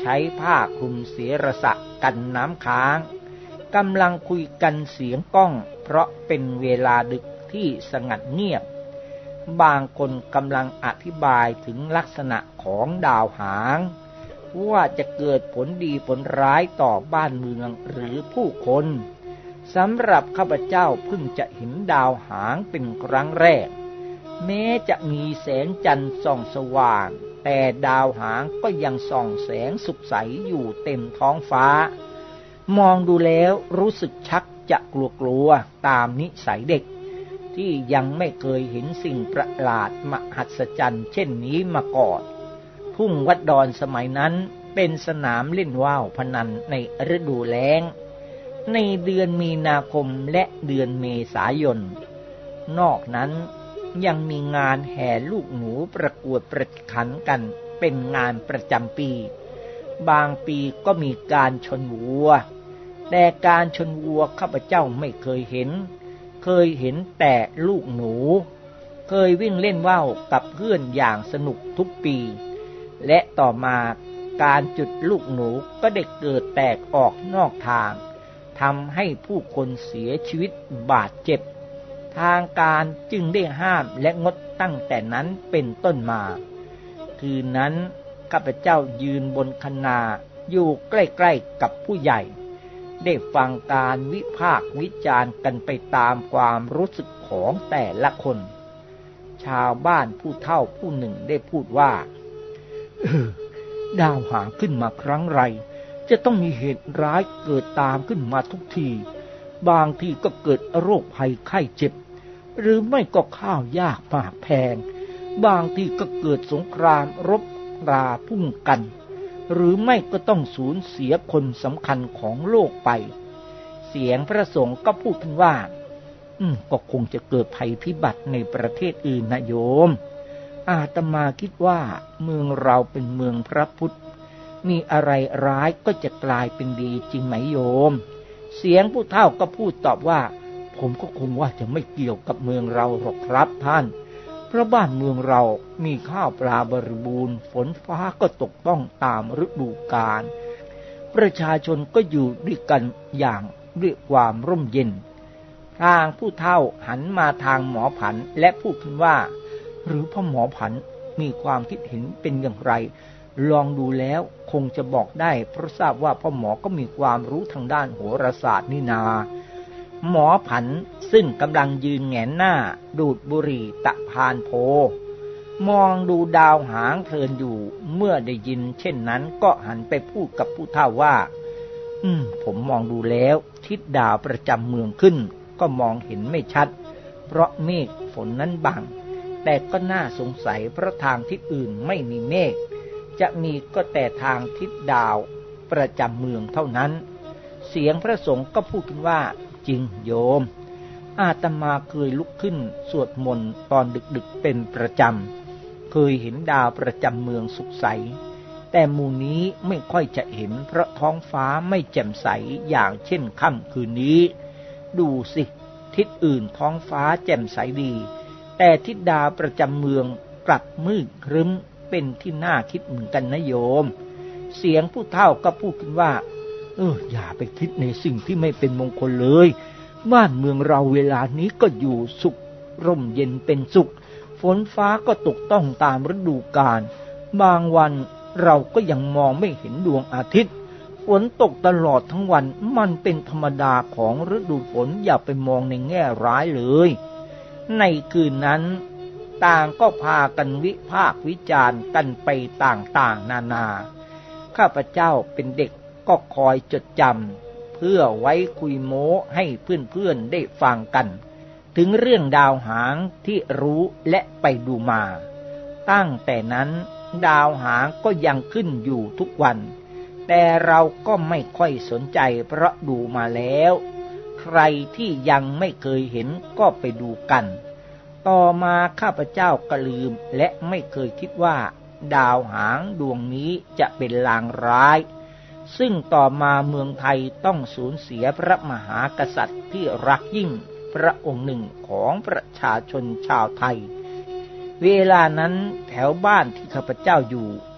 ช้ผ้าคลุมเสียระสะกันน้ำค้างกำลังคุยกันเสียงก้องเพราะเป็นเวลาดึกที่สงัดเงียบบางคนกำลังอธิบายถึงลักษณะของดาวหางว่าจะเกิดผลดีผลร้ายต่อบ้านเมืองหรือผู้คนสำหรับข้าพเจ้าเพิ่งจะเห็นดาวหางเป็นครั้งแรกแม้จะมีแสงจันทร์ส่องสว่างแต่ดาวหางก็ยังส่องแสงสุกใสอยู่เต็มท้องฟ้ามองดูแล้วรู้สึกชักจะกลัวๆตามนิสัยเด็กที่ยังไม่เคยเห็นสิ่งประหลาดมหัศจรรย์เช่นนี้มาก่อนทุ่งวัดดอนสมัยนั้นเป็นสนามเล่นว่าวพนันในฤดูแล้งในเดือนมีนาคมและเดือนเมษายนนอกนั้นยังมีงานแห่ลูกหนูประกวดประขันกันเป็นงานประจำปีบางปีก็มีการชนวัวแต่การชนวัวข้าพเจ้าไม่เคยเห็นแต่ลูกหนูเคยวิ่งเล่นว่าวกับเพื่อนอย่างสนุกทุกปีและต่อมาการจุดลูกหนูก็ได้เกิดแตกออกนอกทางทำให้ผู้คนเสียชีวิตบาดเจ็บทางการจึงได้ห้ามและงดตั้งแต่นั้นเป็นต้นมาคืนนั้นข้าพเจ้ายืนบนคะนาอยู่ใกล้ๆกับผู้ใหญ่ได้ฟังการวิพากษ์วิจารณ์กันไปตามความรู้สึกของแต่ละคนชาวบ้านผู้เฒ่าผู้หนึ่งได้พูดว่าดาวหางขึ้นมาครั้งไรจะต้องมีเหตุร้ายเกิดตามขึ้นมาทุกทีบางทีก็เกิดโรคภัยไข้เจ็บหรือไม่ก็ข้าวยากหมากแพงบางทีก็เกิดสงครามรบราพุ่งกันหรือไม่ก็ต้องสูญเสียคนสำคัญของโลกไปเสียงพระสงฆ์ก็พูดขึ้นว่าก็คงจะเกิดภัยพิบัติในประเทศอื่นนะโยมอาตมาคิดว่าเมืองเราเป็นเมืองพระพุทธมีอะไรร้ายก็จะกลายเป็นดีจริงไหมโยมเสียงผู้เฒ่าก็พูดตอบว่าผมก็คงว่าจะไม่เกี่ยวกับเมืองเราหรอกครับท่านเพราะบ้านเมืองเรามีข้าวปลาบริบูรณ์ฝนฟ้าก็ตกต้องตามฤดูกาลประชาชนก็อยู่ด้วยกันอย่างด้วยความร่มเย็นทางผู้เฒ่าหันมาทางหมอผันและพูดขึ้นว่าหรือพ่อหมอผันมีความคิดเห็นเป็นอย่างไรลองดูแล้วคงจะบอกได้เพราะทราบว่าพ่อหมอก็มีความรู้ทางด้านโหราศาสตร์นี่นาหมอผันซึ่งกำลังยืนแหงนหน้าดูดบุหรี่ตะพานโพมองดูดาวหางเพลินอยู่เมื่อได้ยินเช่นนั้นก็หันไปพูดกับผู้เฒ่าว่าผมมองดูแล้วทิศดาวประจำเมืองขึ้นก็มองเห็นไม่ชัดเพราะเมฆฝนนั้นบังแต่ก็น่าสงสัยเพราะทางทิศอื่นไม่มีเมฆจะมีก็แต่ทางทิศดาวประจำเมืองเท่านั้นเสียงพระสงฆ์ก็พูดขึ้นว่าจริงโยมอาตมาเคยลุกขึ้นสวดมนต์ตอนดึกๆเป็นประจำเคยเห็นดาวประจำเมืองสุขใสแต่หมู่นี้ไม่ค่อยจะเห็นเพราะท้องฟ้าไม่แจ่มใสอย่างเช่นค่ำคืนนี้ดูสิทิศอื่นท้องฟ้าแจ่มใสดีแต่ทิศดาวประจำเมืองกลับมืดครึ้มเป็นที่น่าคิดเหมือนกันนะโยมเสียงผู้เฒ่าก็พูดขึ้นว่าอย่าไปคิดในสิ่งที่ไม่เป็นมงคลเลยบ้านเมืองเราเวลานี้ก็อยู่สุขร่มเย็นเป็นสุขฝนฟ้าก็ตกต้องตามฤดูกาลบางวันเราก็ยังมองไม่เห็นดวงอาทิตย์ฝนตกตลอดทั้งวันมันเป็นธรรมดาของฤดูฝนอย่าไปมองในแง่ร้ายเลยในคืนนั้นต่างก็พากันวิพากษ์วิจารณ์กันไปต่างๆนานาข้าพเจ้าเป็นเด็กก็คอยจดจำเพื่อไว้คุยโม้ให้เพื่อนๆได้ฟังกันถึงเรื่องดาวหางที่รู้และไปดูมาตั้งแต่นั้นดาวหางก็ยังขึ้นอยู่ทุกวันแต่เราก็ไม่ค่อยสนใจเพราะดูมาแล้วใครที่ยังไม่เคยเห็นก็ไปดูกันต่อมาข้าพเจ้าก็ลืมและไม่เคยคิดว่าดาวหางดวงนี้จะเป็นลางร้ายซึ่งต่อมาเมืองไทยต้องสูญเสียพระมหากษัตริย์ที่รักยิ่งพระองค์หนึ่งของประชาชนชาวไทยเวลานั้นแถวบ้านที่ข้าพเจ้าอยู่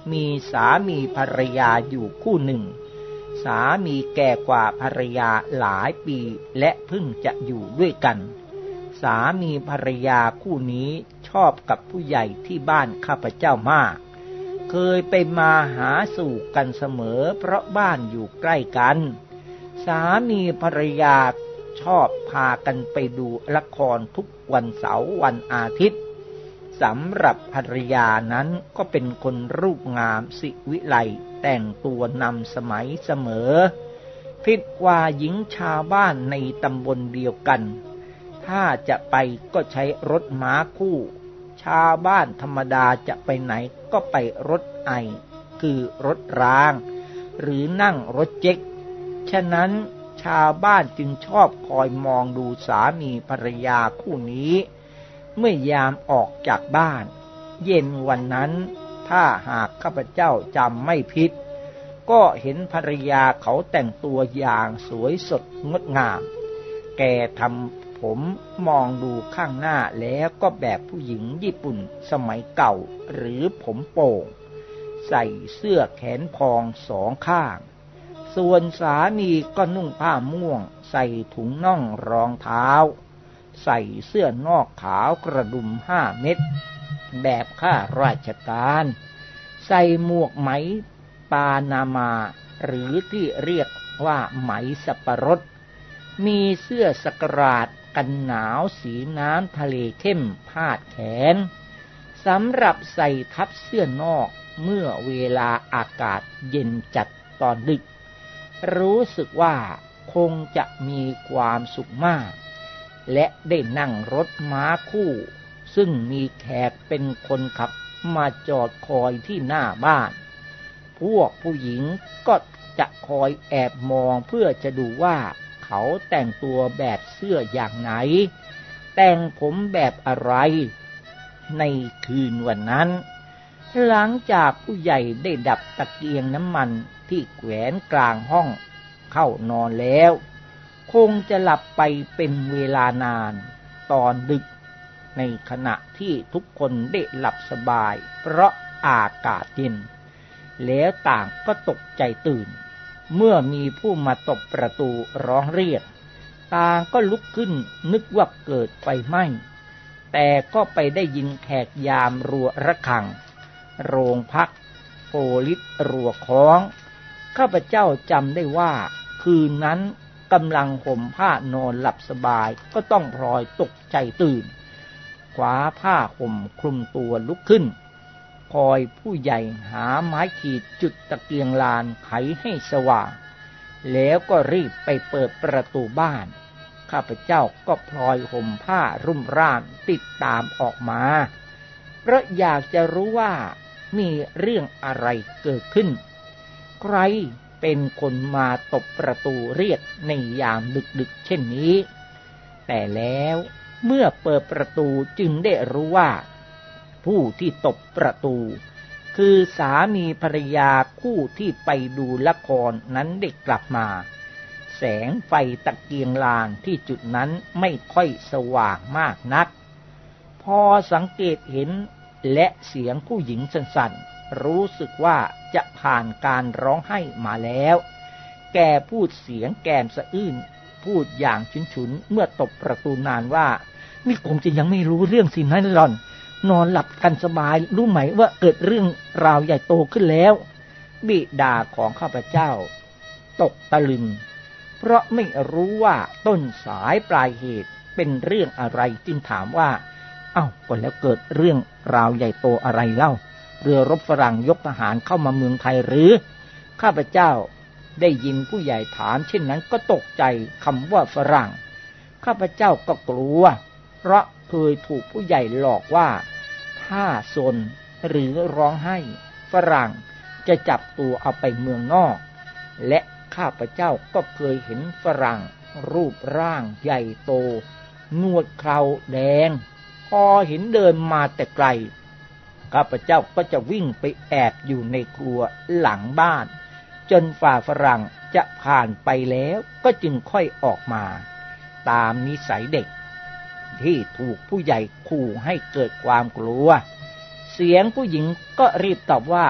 มีสามีภรรยาอยู่คู่หนึ่งสามีแก่กว่าภรรยาหลายปีและเพิ่งจะอยู่ด้วยกันสามีภรรยาคู่นี้ชอบกับผู้ใหญ่ที่บ้านข้าพเจ้ามากเคยไปมาหาสู่กันเสมอเพราะบ้านอยู่ใกล้กันสามีภรรยาชอบพากันไปดูละครทุกวันเสาร์วันอาทิตย์สำหรับภรรยานั้นก็เป็นคนรูปงามสิวิไลแต่งตัวนำสมัยเสมอผิดกว่าหญิงชาวบ้านในตำบลเดียวกันถ้าจะไปก็ใช้รถม้าคู่ชาวบ้านธรรมดาจะไปไหนก็ไปรถไอคือรถรางหรือนั่งรถเจ๊กฉะนั้นชาวบ้านจึงชอบคอยมองดูสามีภรรยาคู่นี้เมื่อยามออกจากบ้านเย็นวันนั้นถ้าหากข้าพเจ้าจำไม่ผิดก็เห็นภรรยาเขาแต่งตัวอย่างสวยสดงดงามแกทำผมมองดูข้างหน้าแล้วก็แบบผู้หญิงญี่ปุ่นสมัยเก่าหรือผมโป่งใส่เสื้อแขนพองสองข้างส่วนสามีก็นุ่งผ้าม่วงใส่ถุงน่องรองเท้าใส่เสื้อนอกขาวกระดุม5 เม็ดแบบข้าราชการใส่หมวกไหมปานามาหรือที่เรียกว่าไหมสับปะรดมีเสื้อสกราดกันหนาวสีน้ำทะเลเข้มพาดแขนสำหรับใส่ทับเสื้อนอกเมื่อเวลาอากาศเย็นจัดตอนดึกรู้สึกว่าคงจะมีความสุขมากและได้นั่งรถม้าคู่ซึ่งมีแขกเป็นคนขับมาจอดคอยที่หน้าบ้านพวกผู้หญิงก็จะคอยแอบมองเพื่อจะดูว่าเขาแต่งตัวแบบเสื้ออย่างไหนแต่งผมแบบอะไรในคืนวันนั้นหลังจากผู้ใหญ่ได้ดับตะเกียงน้ำมันที่แขวนกลางห้องเข้านอนแล้วคงจะหลับไปเป็นเวลานานตอนดึกในขณะที่ทุกคนได้หลับสบายเพราะอากาศเย็นแล้วต่างก็ตกใจตื่นเมื่อมีผู้มาตบประตูร้องเรียกต่างก็ลุกขึ้นนึกว่าเกิดไฟไหม้แต่ก็ไปได้ยินแขกยามรัวระฆังโรงพักโปลิสรัวค้องข้าพเจ้าจำได้ว่าคืนนั้นกำลังห่มผ้านอนหลับสบายก็ต้องพลอยตกใจตื่นคว้าผ้าห่มคลุมตัวลุกขึ้นคอยผู้ใหญ่หาไม้ขีดจุดตะเกียงลานไขให้สว่างแล้วก็รีบไปเปิดประตูบ้านข้าพเจ้าก็พลอยห่มผ้ารุ่มร่ามติดตามออกมาเพราะอยากจะรู้ว่ามีเรื่องอะไรเกิดขึ้นใครเป็นคนมาตบประตูเรียกในยามดึกๆเช่นนี้แต่แล้วเมื่อเปิดประตูจึงได้รู้ว่าผู้ที่ตบประตูคือสามีภรรยาคู่ที่ไปดูละครนั้นได้กลับมาแสงไฟตะเกียงลานที่จุดนั้นไม่ค่อยสว่างมากนักพอสังเกตเห็นและเสียงผู้หญิงสั่นๆรู้สึกว่าจะผ่านการร้องไห้มาแล้วแกพูดเสียงแกมสะอื้นพูดอย่างฉุนๆเมื่อตบประตูนานว่านี่คงจะยังไม่รู้เรื่องสินะหล่อนนอนหลับกันสบายรู้ไหมว่าเกิดเรื่องราวใหญ่โตขึ้นแล้วบิดาของข้าพเจ้าตกตะลึงเพราะไม่รู้ว่าต้นสายปลายเหตุเป็นเรื่องอะไรจึงถามว่าก็แล้วเกิดเรื่องราวใหญ่โตอะไรเล่าเรือรบฝรั่งยกทหารเข้ามาเมืองไทยหรือข้าพเจ้าได้ยินผู้ใหญ่ถามเช่นนั้นก็ตกใจคำว่าฝรั่งข้าพเจ้าก็กลัวเพราะเคยถูกผู้ใหญ่หลอกว่าถ้าซนหรือร้องไห้ฝรั่งจะจับตัวเอาไปเมืองนอกและข้าพเจ้าก็เคยเห็นฝรั่งรูปร่างใหญ่โตหนวดเคราแดงพอเห็นเดินมาแต่ไกลข้าพเจ้าก็จะวิ่งไปแอบอยู่ในครัวหลังบ้านจนฝ่าฝรั่งจะผ่านไปแล้วก็จึงค่อยออกมาตามนิสัยเด็กที่ถูกผู้ใหญ่ขู่ให้เกิดความกลัวเสียงผู้หญิงก็รีบตอบว่า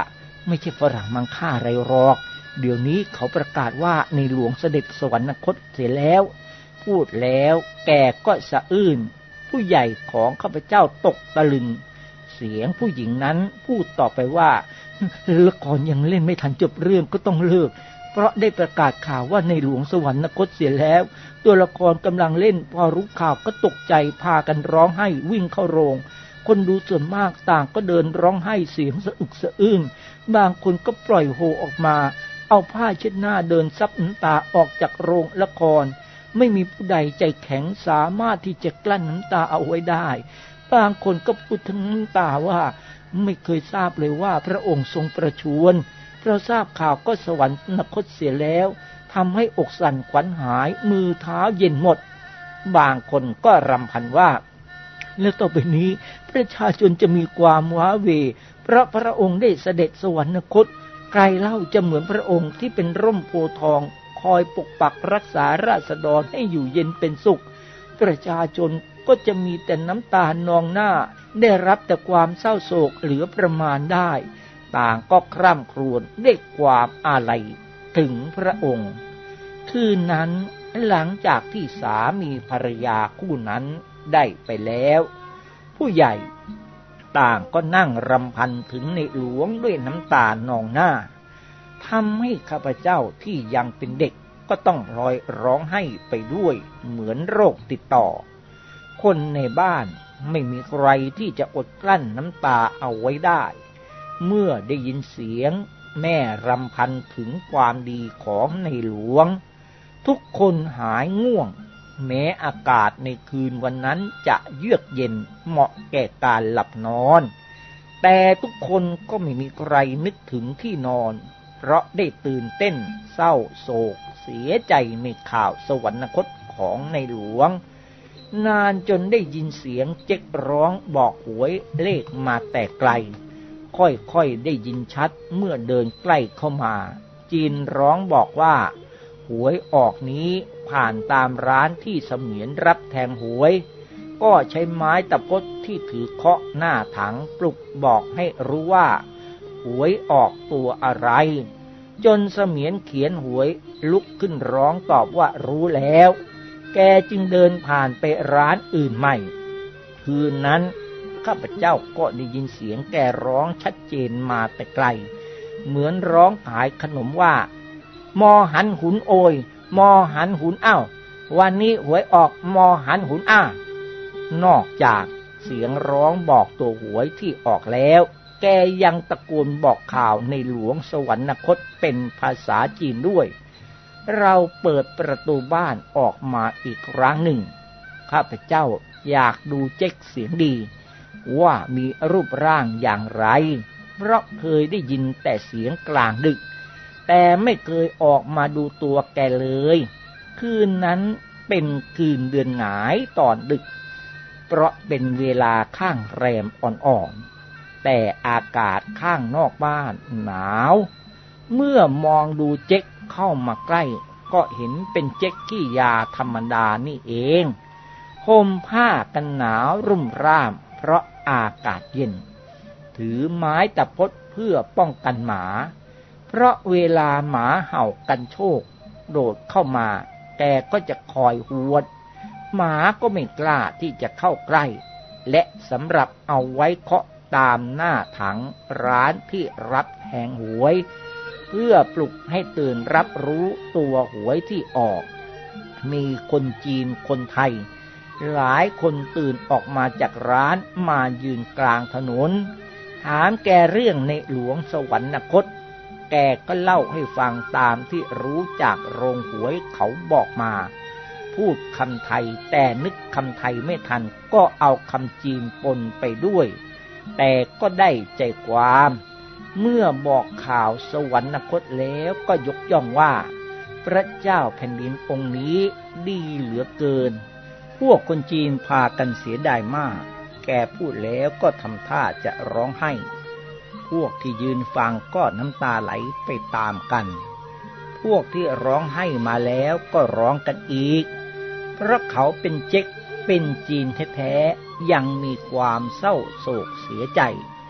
ไม่ใช่ฝรั่งมังค่าไรหรอกเดี๋ยวนี้เขาประกาศว่าในหลวงเสด็จสวรรคตเสียแล้วพูดแล้วแกก็สะอื้นผู้ใหญ่ของข้าพเจ้าตกตะลึงเสียงผู้หญิงนั้นพูดต่อไปว่าละครยังเล่นไม่ทันจบเรื่องก็ต้องเลิกเพราะได้ประกาศข่าวว่าในหลวงสวรรคตเสียแล้วตัวละครกำลังเล่นพอรู้ข่าวก็ตกใจพากันร้องไห้วิ่งเข้าโรงคนดูส่วนมากต่างก็เดินร้องไห้เสียงสะอึกสะอื้นบางคนก็ปล่อยโฮออกมาเอาผ้าเช็ดหน้าเดินซับน้ำตาออกจากโรงละครไม่มีผู้ใดใจแข็งสามารถที่จะกลั้นน้ำตาเอาไว้ได้บางคนก็พูดถึงน้ำตาว่าไม่เคยทราบเลยว่าพระองค์ทรงประชวรเพราะทราบข่าวก็สวรรคตเสียแล้วทำให้อกสั่นขวัญหายมือเท้าเย็นหมดบางคนก็รำพันว่าแล้วต่อไปนี้ประชาชนจะมีความว้าเหวเพราะพระองค์ได้เสด็จสวรรคตใครเล่าจะเหมือนพระองค์ที่เป็นร่มโพธิ์ทองคอยปกปักรักษาราษฎรให้อยู่เย็นเป็นสุขประชาชนก็จะมีแต่น้ำตานองหน้าได้รับแต่ความเศร้าโศกเหลือประมาณได้ต่างก็คร่ำครวญด้วยความอาลัยถึงพระองค์คืนนั้นหลังจากที่สามีภรรยาคู่นั้นได้ไปแล้วผู้ใหญ่ต่างก็นั่งรำพันถึงในหลวงด้วยน้ำตานองหน้าทำให้ข้าพเจ้าที่ยังเป็นเด็กก็ต้องพลอยร้องไห้ไปด้วยเหมือนโรคติดต่อคนในบ้านไม่มีใครที่จะอดกลั้นน้ำตาเอาไว้ได้เมื่อได้ยินเสียงแม่รำพันถึงความดีของในหลวงทุกคนหายง่วงแม้อากาศในคืนวันนั้นจะเยือกเย็นเหมาะแก่การหลับนอนแต่ทุกคนก็ไม่มีใครนึกถึงที่นอนเพราะได้ตื่นเต้นเศร้าโศกเสียใจในข่าวสวรรคตของในหลวงนานจนได้ยินเสียงเจ๊กร้องบอกหวยเลขมาแต่ไกลค่อยๆได้ยินชัดเมื่อเดินใกล้เข้ามาจีนร้องบอกว่าหวยออกนี้ผ่านตามร้านที่เสมียนรับแทงหวยก็ใช้ไม้ตะพดที่ถือเคาะหน้าถังปลุกบอกให้รู้ว่าหวยออกตัวอะไรจนเสมียนเขียนหวยลุกขึ้นร้องตอบว่ารู้แล้วแกจึงเดินผ่านไปร้านอื่นใหม่คืนนั้นข้าพเจ้าก็ได้ยินเสียงแกร้องชัดเจนมาแต่ไกลเหมือนร้องขายขนมว่ามอหันหุนโอยมอหันหุนอ้าววันนี้หวยออกมอหันหุนอ้านอกจากเสียงร้องบอกตัวหวยที่ออกแล้วแกยังตะโกนบอกข่าวในหลวงสวรรคตเป็นภาษาจีนด้วยเราเปิดประตูบ้านออกมาอีกครั้งหนึ่งข้าพเจ้าอยากดูเจ๊กเสียงดีว่ามีรูปร่างอย่างไรเพราะเคยได้ยินแต่เสียงกลางดึกแต่ไม่เคยออกมาดูตัวแกเลยคืนนั้นเป็นคืนเดือนหงายตอนดึกเพราะเป็นเวลาข้างแรมอ่อนๆแต่อากาศข้างนอกบ้านหนาวเมื่อมองดูเจ๊กเข้ามาใกล้ก็เห็นเป็นเจ๊กขี้ยาธรรมดานี่เองห่มผ้ากันหนาวรุ่มร่ามเพราะอากาศเย็นถือไม้ตะพดเพื่อป้องกันหมาเพราะเวลาหมาเห่ากันโชคโดดเข้ามาแกก็จะคอยหวดหมาก็ไม่กล้าที่จะเข้าใกล้และสำหรับเอาไว้เคาะตามหน้าถังร้านที่รับแทงหวยเพื่อปลุกให้ตื่นรับรู้ตัวหวยที่ออกมีคนจีนคนไทยหลายคนตื่นออกมาจากร้านมายืนกลางถนนถามแกเรื่องในหลวงสวรรคตแกก็เล่าให้ฟังตามที่รู้จากโรงหวยเขาบอกมาพูดคำไทยแต่นึกคำไทยไม่ทันก็เอาคำจีนปนไปด้วยแต่ก็ได้ใจความเมื่อบอกข่าวสวรรคตแล้วก็ยกย่องว่าพระเจ้าแผ่นดินองค์นี้ดีเหลือเกินพวกคนจีนพากันเสียดายมากแกพูดแล้วก็ทำท่าจะร้องไห้พวกที่ยืนฟังก็น้ำตาไหลไปตามกันพวกที่ร้องไห้มาแล้วก็ร้องกันอีกเพราะเขาเป็นเจ๊กเป็นจีนแท้ๆยังมีความเศร้าโศกเสียใจ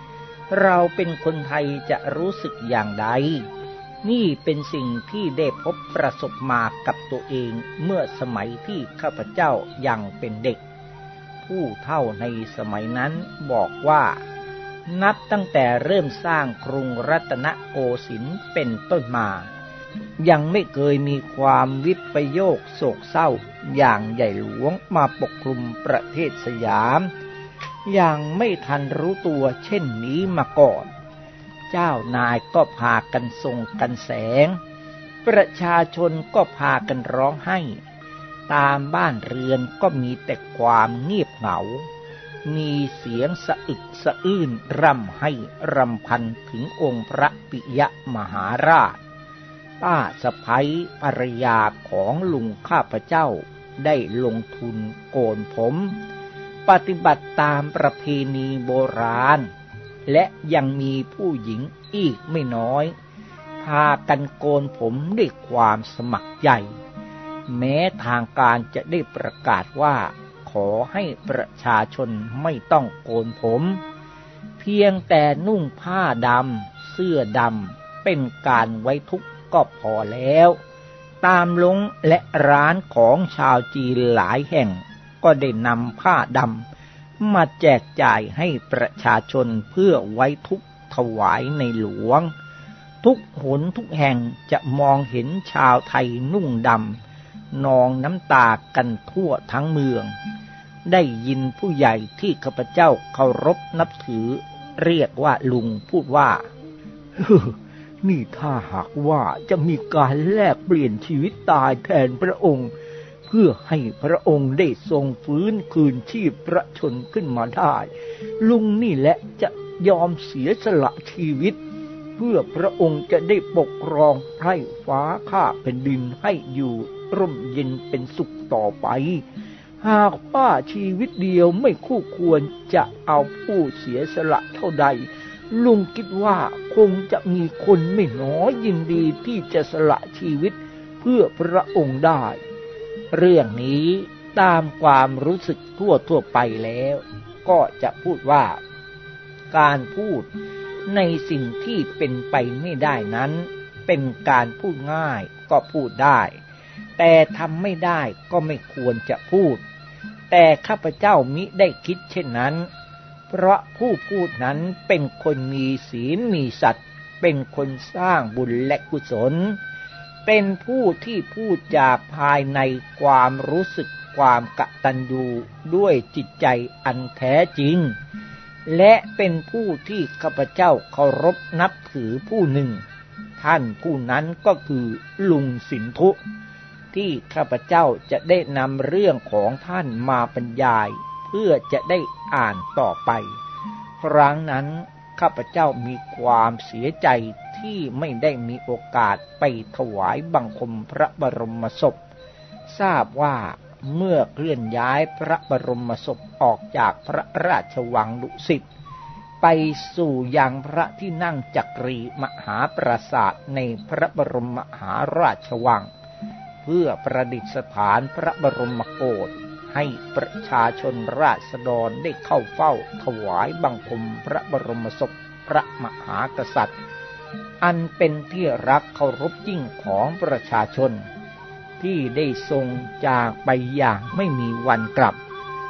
เราเป็นคนไทยจะรู้สึกอย่างใดนี่เป็นสิ่งที่ได้พบประสบมากับตัวเองเมื่อสมัยที่ข้าพเจ้ายังเป็นเด็กผู้เฒ่าในสมัยนั้นบอกว่านับตั้งแต่เริ่มสร้างกรุงรัตนโกสินทร์เป็นต้นมายังไม่เคยมีความวิปโยคโศกเศร้าอย่างใหญ่หลวงมาปกคลุมประเทศสยามอย่างไม่ทันรู้ตัวเช่นนี้มาก่อนเจ้านายก็พากันส่งกันแสงประชาชนก็พากันร้องไห้ตามบ้านเรือนก็มีแต่ความเงียบเหงามีเสียงสะอึกสะอื้นร่ำให้รำพันถึงองค์พระปิยมหาราชป้าสะใภ้ภรรยาของลุงข้าพเจ้าได้ลงทุนโกนผมปฏิบัติตามประเพณีโบราณและยังมีผู้หญิงอีกไม่น้อยพากันโกนผมด้วยความสมัครใจแม้ทางการจะได้ประกาศว่าขอให้ประชาชนไม่ต้องโกนผมเพียงแต่นุ่งผ้าดำเสื้อดำเป็นการไว้ทุกข์ก็พอแล้วตามลงและร้านของชาวจีนหลายแห่งก็ได้นำผ้าดำมาแจกจ่ายให้ประชาชนเพื่อไว้ทุกข์ถวายในหลวงทุกหนทุกแห่งจะมองเห็นชาวไทยนุ่งดำนองน้ำตากันทั่วทั้งเมืองได้ยินผู้ใหญ่ที่ข้าพเจ้าเคารพนับถือเรียกว่าลุงพูดว่านี่ถ้าหากว่าจะมีการแลกเปลี่ยนชีวิตตายแทนพระองค์เพื่อให้พระองค์ได้ทรงฟื้นคืนชีพพระชนขึ้นมาได้ลุงนี่แหละจะยอมเสียสละชีวิตเพื่อพระองค์จะได้ปกครองไพร่ฟ้าข้าแผ่นดินให้อยู่ร่มเย็นเป็นสุขต่อไปหากว่าชีวิตเดียวไม่คู่ควรจะเอาผู้เสียสละเท่าใดลุงคิดว่าคงจะมีคนไม่น้อยยินดีที่จะสละชีวิตเพื่อพระองค์ได้เรื่องนี้ตามความรู้สึกทั่วไปแล้วก็จะพูดว่าการพูดในสิ่งที่เป็นไปไม่ได้นั้นเป็นการพูดง่ายก็พูดได้แต่ทำไม่ได้ก็ไม่ควรจะพูดแต่ข้าพเจ้ามิได้คิดเช่นนั้นเพราะผู้พูดนั้นเป็นคนมีศีลมีสัตย์เป็นคนสร้างบุญและกุศลเป็นผู้ที่พูดจากภายในความรู้สึกความกตัญญูด้วยจิตใจอันแท้จริงและเป็นผู้ที่ข้าพเจ้าเคารพนับถือผู้หนึ่งท่านผู้นั้นก็คือลุงสินธุที่ข้าพเจ้าจะได้นำเรื่องของท่านมาบรรยายเพื่อจะได้อ่านต่อไปครั้งนั้นข้าพเจ้ามีความเสียใจที่ไม่ได้มีโอกาสไปถวายบังคมพระบรมศพทราบว่าเมื่อเคลื่อนย้ายพระบรมศพออกจากพระราชวังดุสิตไปสู่ยังพระที่นั่งจักรีมหาปราสาทในพระบรมมหาราชวังเพื่อประดิษฐานพระบรมโกศให้ประชาชนราษฎรได้เข้าเฝ้าถวายบังคมพระบรมศพพระมหากษัตริย์อันเป็นที่รักเคารพยิ่งของประชาชนที่ได้ทรงจากไปอย่างไม่มีวันกลับ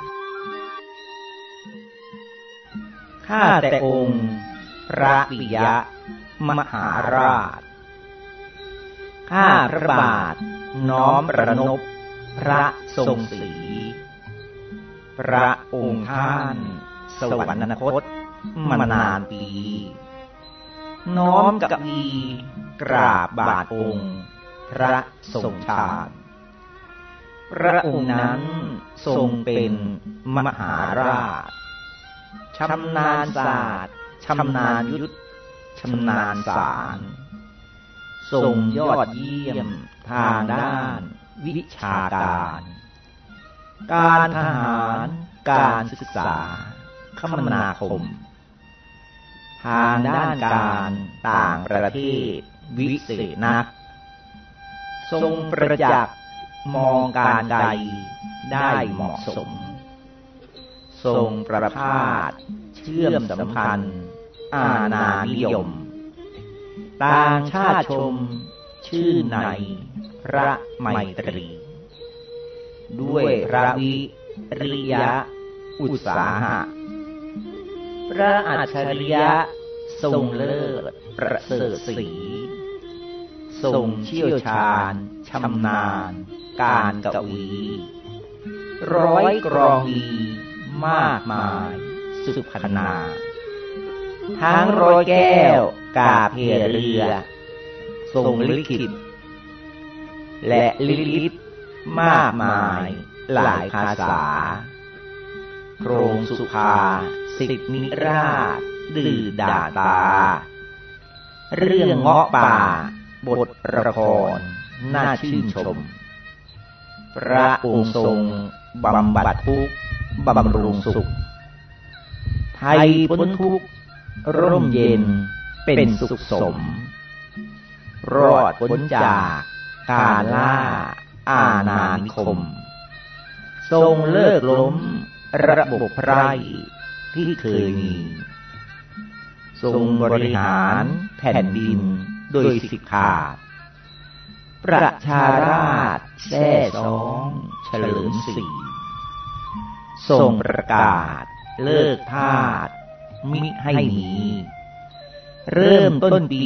ข้าแต่องค์พระปิยมหาราชข้าพระบาทน้อมประนบพระทรงศรีพระองค์ท่านสวรรคตมานานปีน้อมกวีกราบบาทองค์พระทรงชาญพระองค์นั้นทรงเป็นมหาราชชำนาญศาสตร์ชำนาญยุทธชำนาญศาลทรงยอดเยี่ยมทางด้านวิชาการทหารการศึกษาคมนาคมทางด้านการต่างประเทศวิเศษนักทรงประจักษ์มองการไกลได้เหมาะสมทรงประพาสเชื่อมสัมพันธ์อาณานิยมต่างชาติชมชื่อในพระไมตรีด้วยพระวิริยะอุตสาหะพระอัจฉริยะทรงเลิศประเสริฐศรีทรงเชี่ยวชาญชำนาญการกวีร้อยกรองดีมากมายสุพรรณนาทั้งร้อยแก้วกาเพเรือทรงลิขิตและลิลิตมากมายหลายภาษาโครงสุภาสิทธินิราชดื้อด่าตาเรื่องเงาะป่าบทละครน่าชื่นชมพระองค์ทรงบำบัดทุกข์บำรุงสุขไทยพ้นทุกข์ร่มเย็นเป็นสุขสมรอดพ้นจากการล่าอาณานิคมทรงเลิกล้มระบบไพร่ที่เคยมีทรงบริหารแผ่นดินโดยสิกขาประชาราษฎร์แท้ซ้องเฉลิมศรีทรงประกาศเลิกทาสมิให้มีเริ่มต้นปี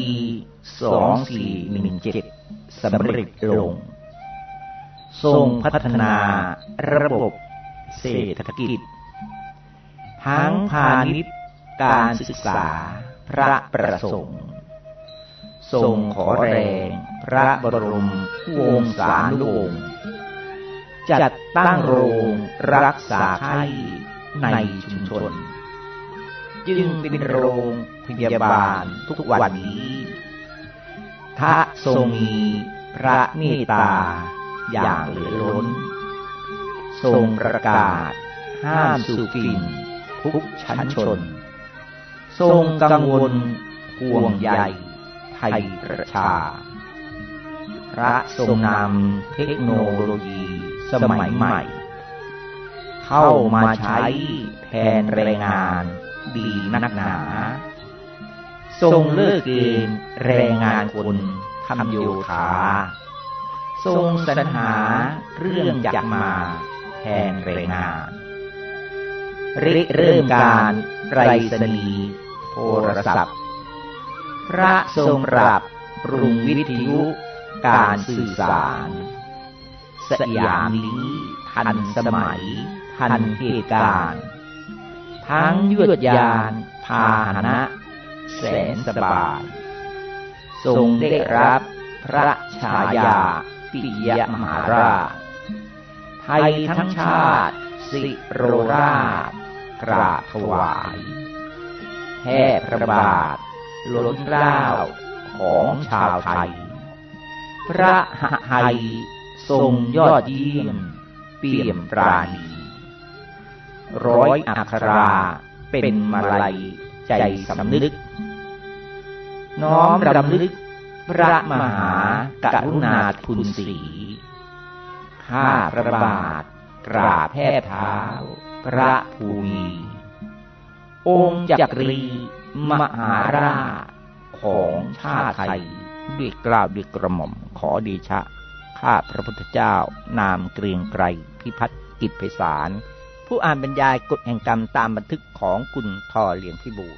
2417 สำเร็จลงทรงพัฒนาระบบเศรษฐกิจทั้งพาณิชย์การศึกษาพระประสงค์ทรงขอแรงพระบรมวงศานุวงศ์จัดตั้งโรงรักษาไข้ในชุมชนจึงเป็นโรงพยาบาลทุกวันนี้ถ้าทรงมีพระเมตตาอย่างเหลือล้นทรงประกาศห้ามสูบฝิ่นทุกชั้นชนทรงกังวลห่วงใยไทยประชาพระทรงนำเทคโนโลยีสมัยใหม่เข้ามาใช้แทนแรงงานดีนักหนาทรงเลิกเกณฑ์แรงงานคนทำโยธาทรงสรรหาเรื่องจักรมาแทนแรงงานเริ่มการไปรษณีย์โทรศัพท์พระทรงปรับปรุงวิทยุการสื่อสารสยามนี้ทันสมัยทันเหตุการณ์ทั้งยวดยานพาหนะแสนสบายทรงได้รับพระฉายาปิยมหาราชไทยทั้งชาติสิโรราชกราบถวายแทบพระบาทล้นเกล้าของชาวไทยพระหทัยทรงยอดเยี่ยมเปี่ยมปราณีร้อยอักขราเป็นมาลัยใจสำนึกน้อมรำลึกพระมหากรุณาธิคุณศรีข้าพระบาทกราบแทบเท้าพระภูมิองค์จักรีมหาราชของชาติไทยด้วยเกล้าด้วยกระหม่อมขอเดชะข้าพระพุทธเจ้านามเกรียงไกรพิพัฒน์กิจไพศาลผู้อ่านบรรยายกฎแห่งกรรมตามบันทึกของคุณทอเลียงพิบูล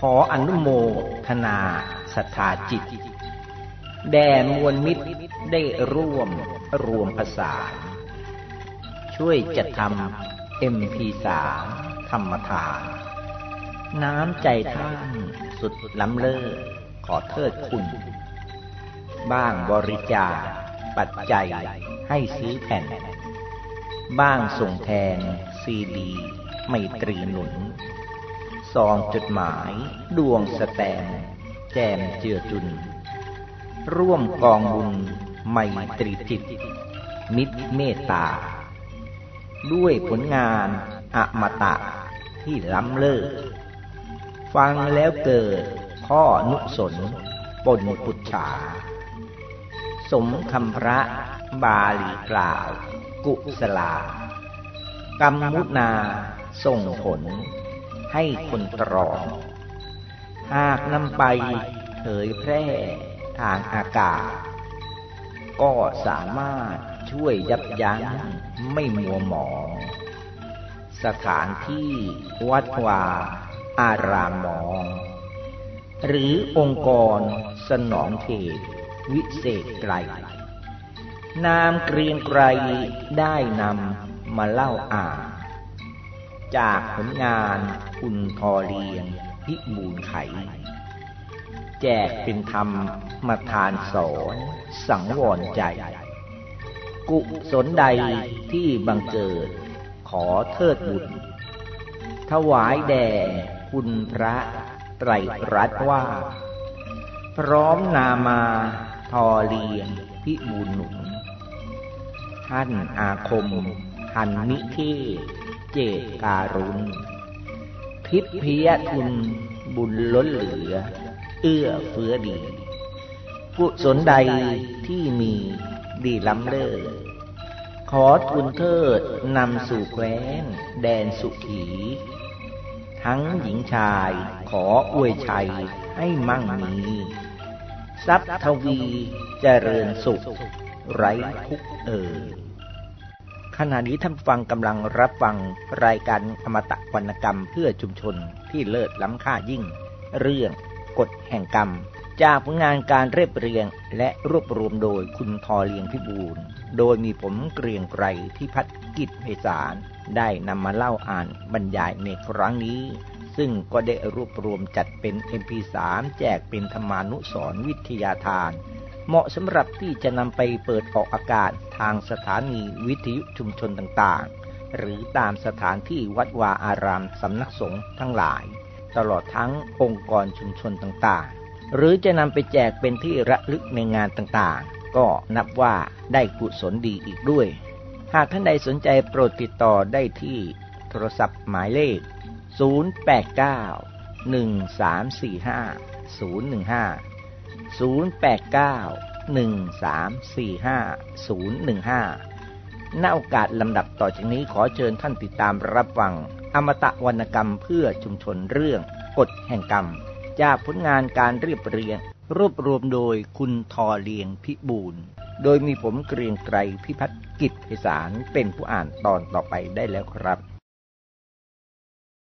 ขออนุโมทนาศรัทธาจิตแด่มวลมิตรได้ร่วมรวมประสานช่วยจัดทำ MP3 ธรรมทานน้ำใจท่านสุดล้ำเลิศขอเทิดคุณบ้างบริจาคปัจจัยให้ซื้อแผ่นบ้างส่งแทนซีดีไมตรีหนุนซองจดหมายดวงสแตมแจมเจือจุนร่วมกองบุญไมตรีจิตมิตรเมตตาด้วยผลงานอมตะที่ล้ำเลิศฟังแล้วเกิดข้อนุสนปนปุจฉาสมคำพระบาลีกล่าวกุศลากรรมมุนาส่งผลให้คนตรองหากนำไปเผยแพร่ทางอากาศก็สามารถช่วยยับยั้งไม่มัวหมองสถานที่วัดวาอารามมองหรือองค์กรสนองเขตวิเศษไกลนามเกรียงไกรได้นำมาเล่าอ่านจากผลงานคุณทอเลียงพิบูลไขแจกเป็นธรรมมาทานสอนสังวรใจกุศลใดที่บังเกิดขอเทิดบุญถวายแด่คุณพระไตรรัตน์ว่าพร้อมนามาทอเลียงพิบูลหนุนท่านอาคมหันมิเทศเจตการุณทิพยทุนบุญล้นเหลือเอื้อเฟื้อดีกุศลใดที่มีดีล้ำเลิศขอทุนเทิดนำสู่แคว้นแดนสุขีทั้งหญิงชายขออวยชัยให้มั่งมีทรัพย์ทวีเจริญสุขไร้ทุกข์ขณะนี้ท่านฟังกำลังรับฟังรายการอมตะวรรณกรรมเพื่อชุมชนที่เลิศล้ำค่ายิ่งเรื่องกฎแห่งกรรมจากผลงานการเรียบเรียงและรวบรวมโดยคุณทอเลียงพิบูลโดยมีผมเกรียงไกรที่พัฒกิจไพศาลได้นำมาเล่าอ่านบรรยายในครั้งนี้ซึ่งก็ได้รวบรวมจัดเป็น MP3 แจกเป็นธรรมานุสรณ์วิทยาทานเหมาะสำหรับที่จะนำไปเปิดออกอากาศทางสถานีวิทยุชุมชนต่างๆหรือตามสถานที่วัดวาอารามสำนักสงฆ์ทั้งหลายตลอดทั้งองค์กรชุมชนต่างๆหรือจะนำไปแจกเป็นที่ระลึกในงานต่างๆก็นับว่าได้กุศลดีอีกด้วยหากท่านใดสนใจโปรดติดต่อได้ที่โทรศัพท์หมายเลขณ โอกาสลำดับต่อจากนี้ขอเชิญท่านติดตามรับฟังอมตะวรรณกรรมเพื่อชุมชนเรื่องกฎแห่งกรรมจากผลงานการเรียบเรียงรวบรวมโดยคุณทอเลียงพิบูลโดยมีผมเกรียงไกรพิพัฒน์กิจไพศาลเป็นผู้อ่านตอนต่อไปได้แล้วครับ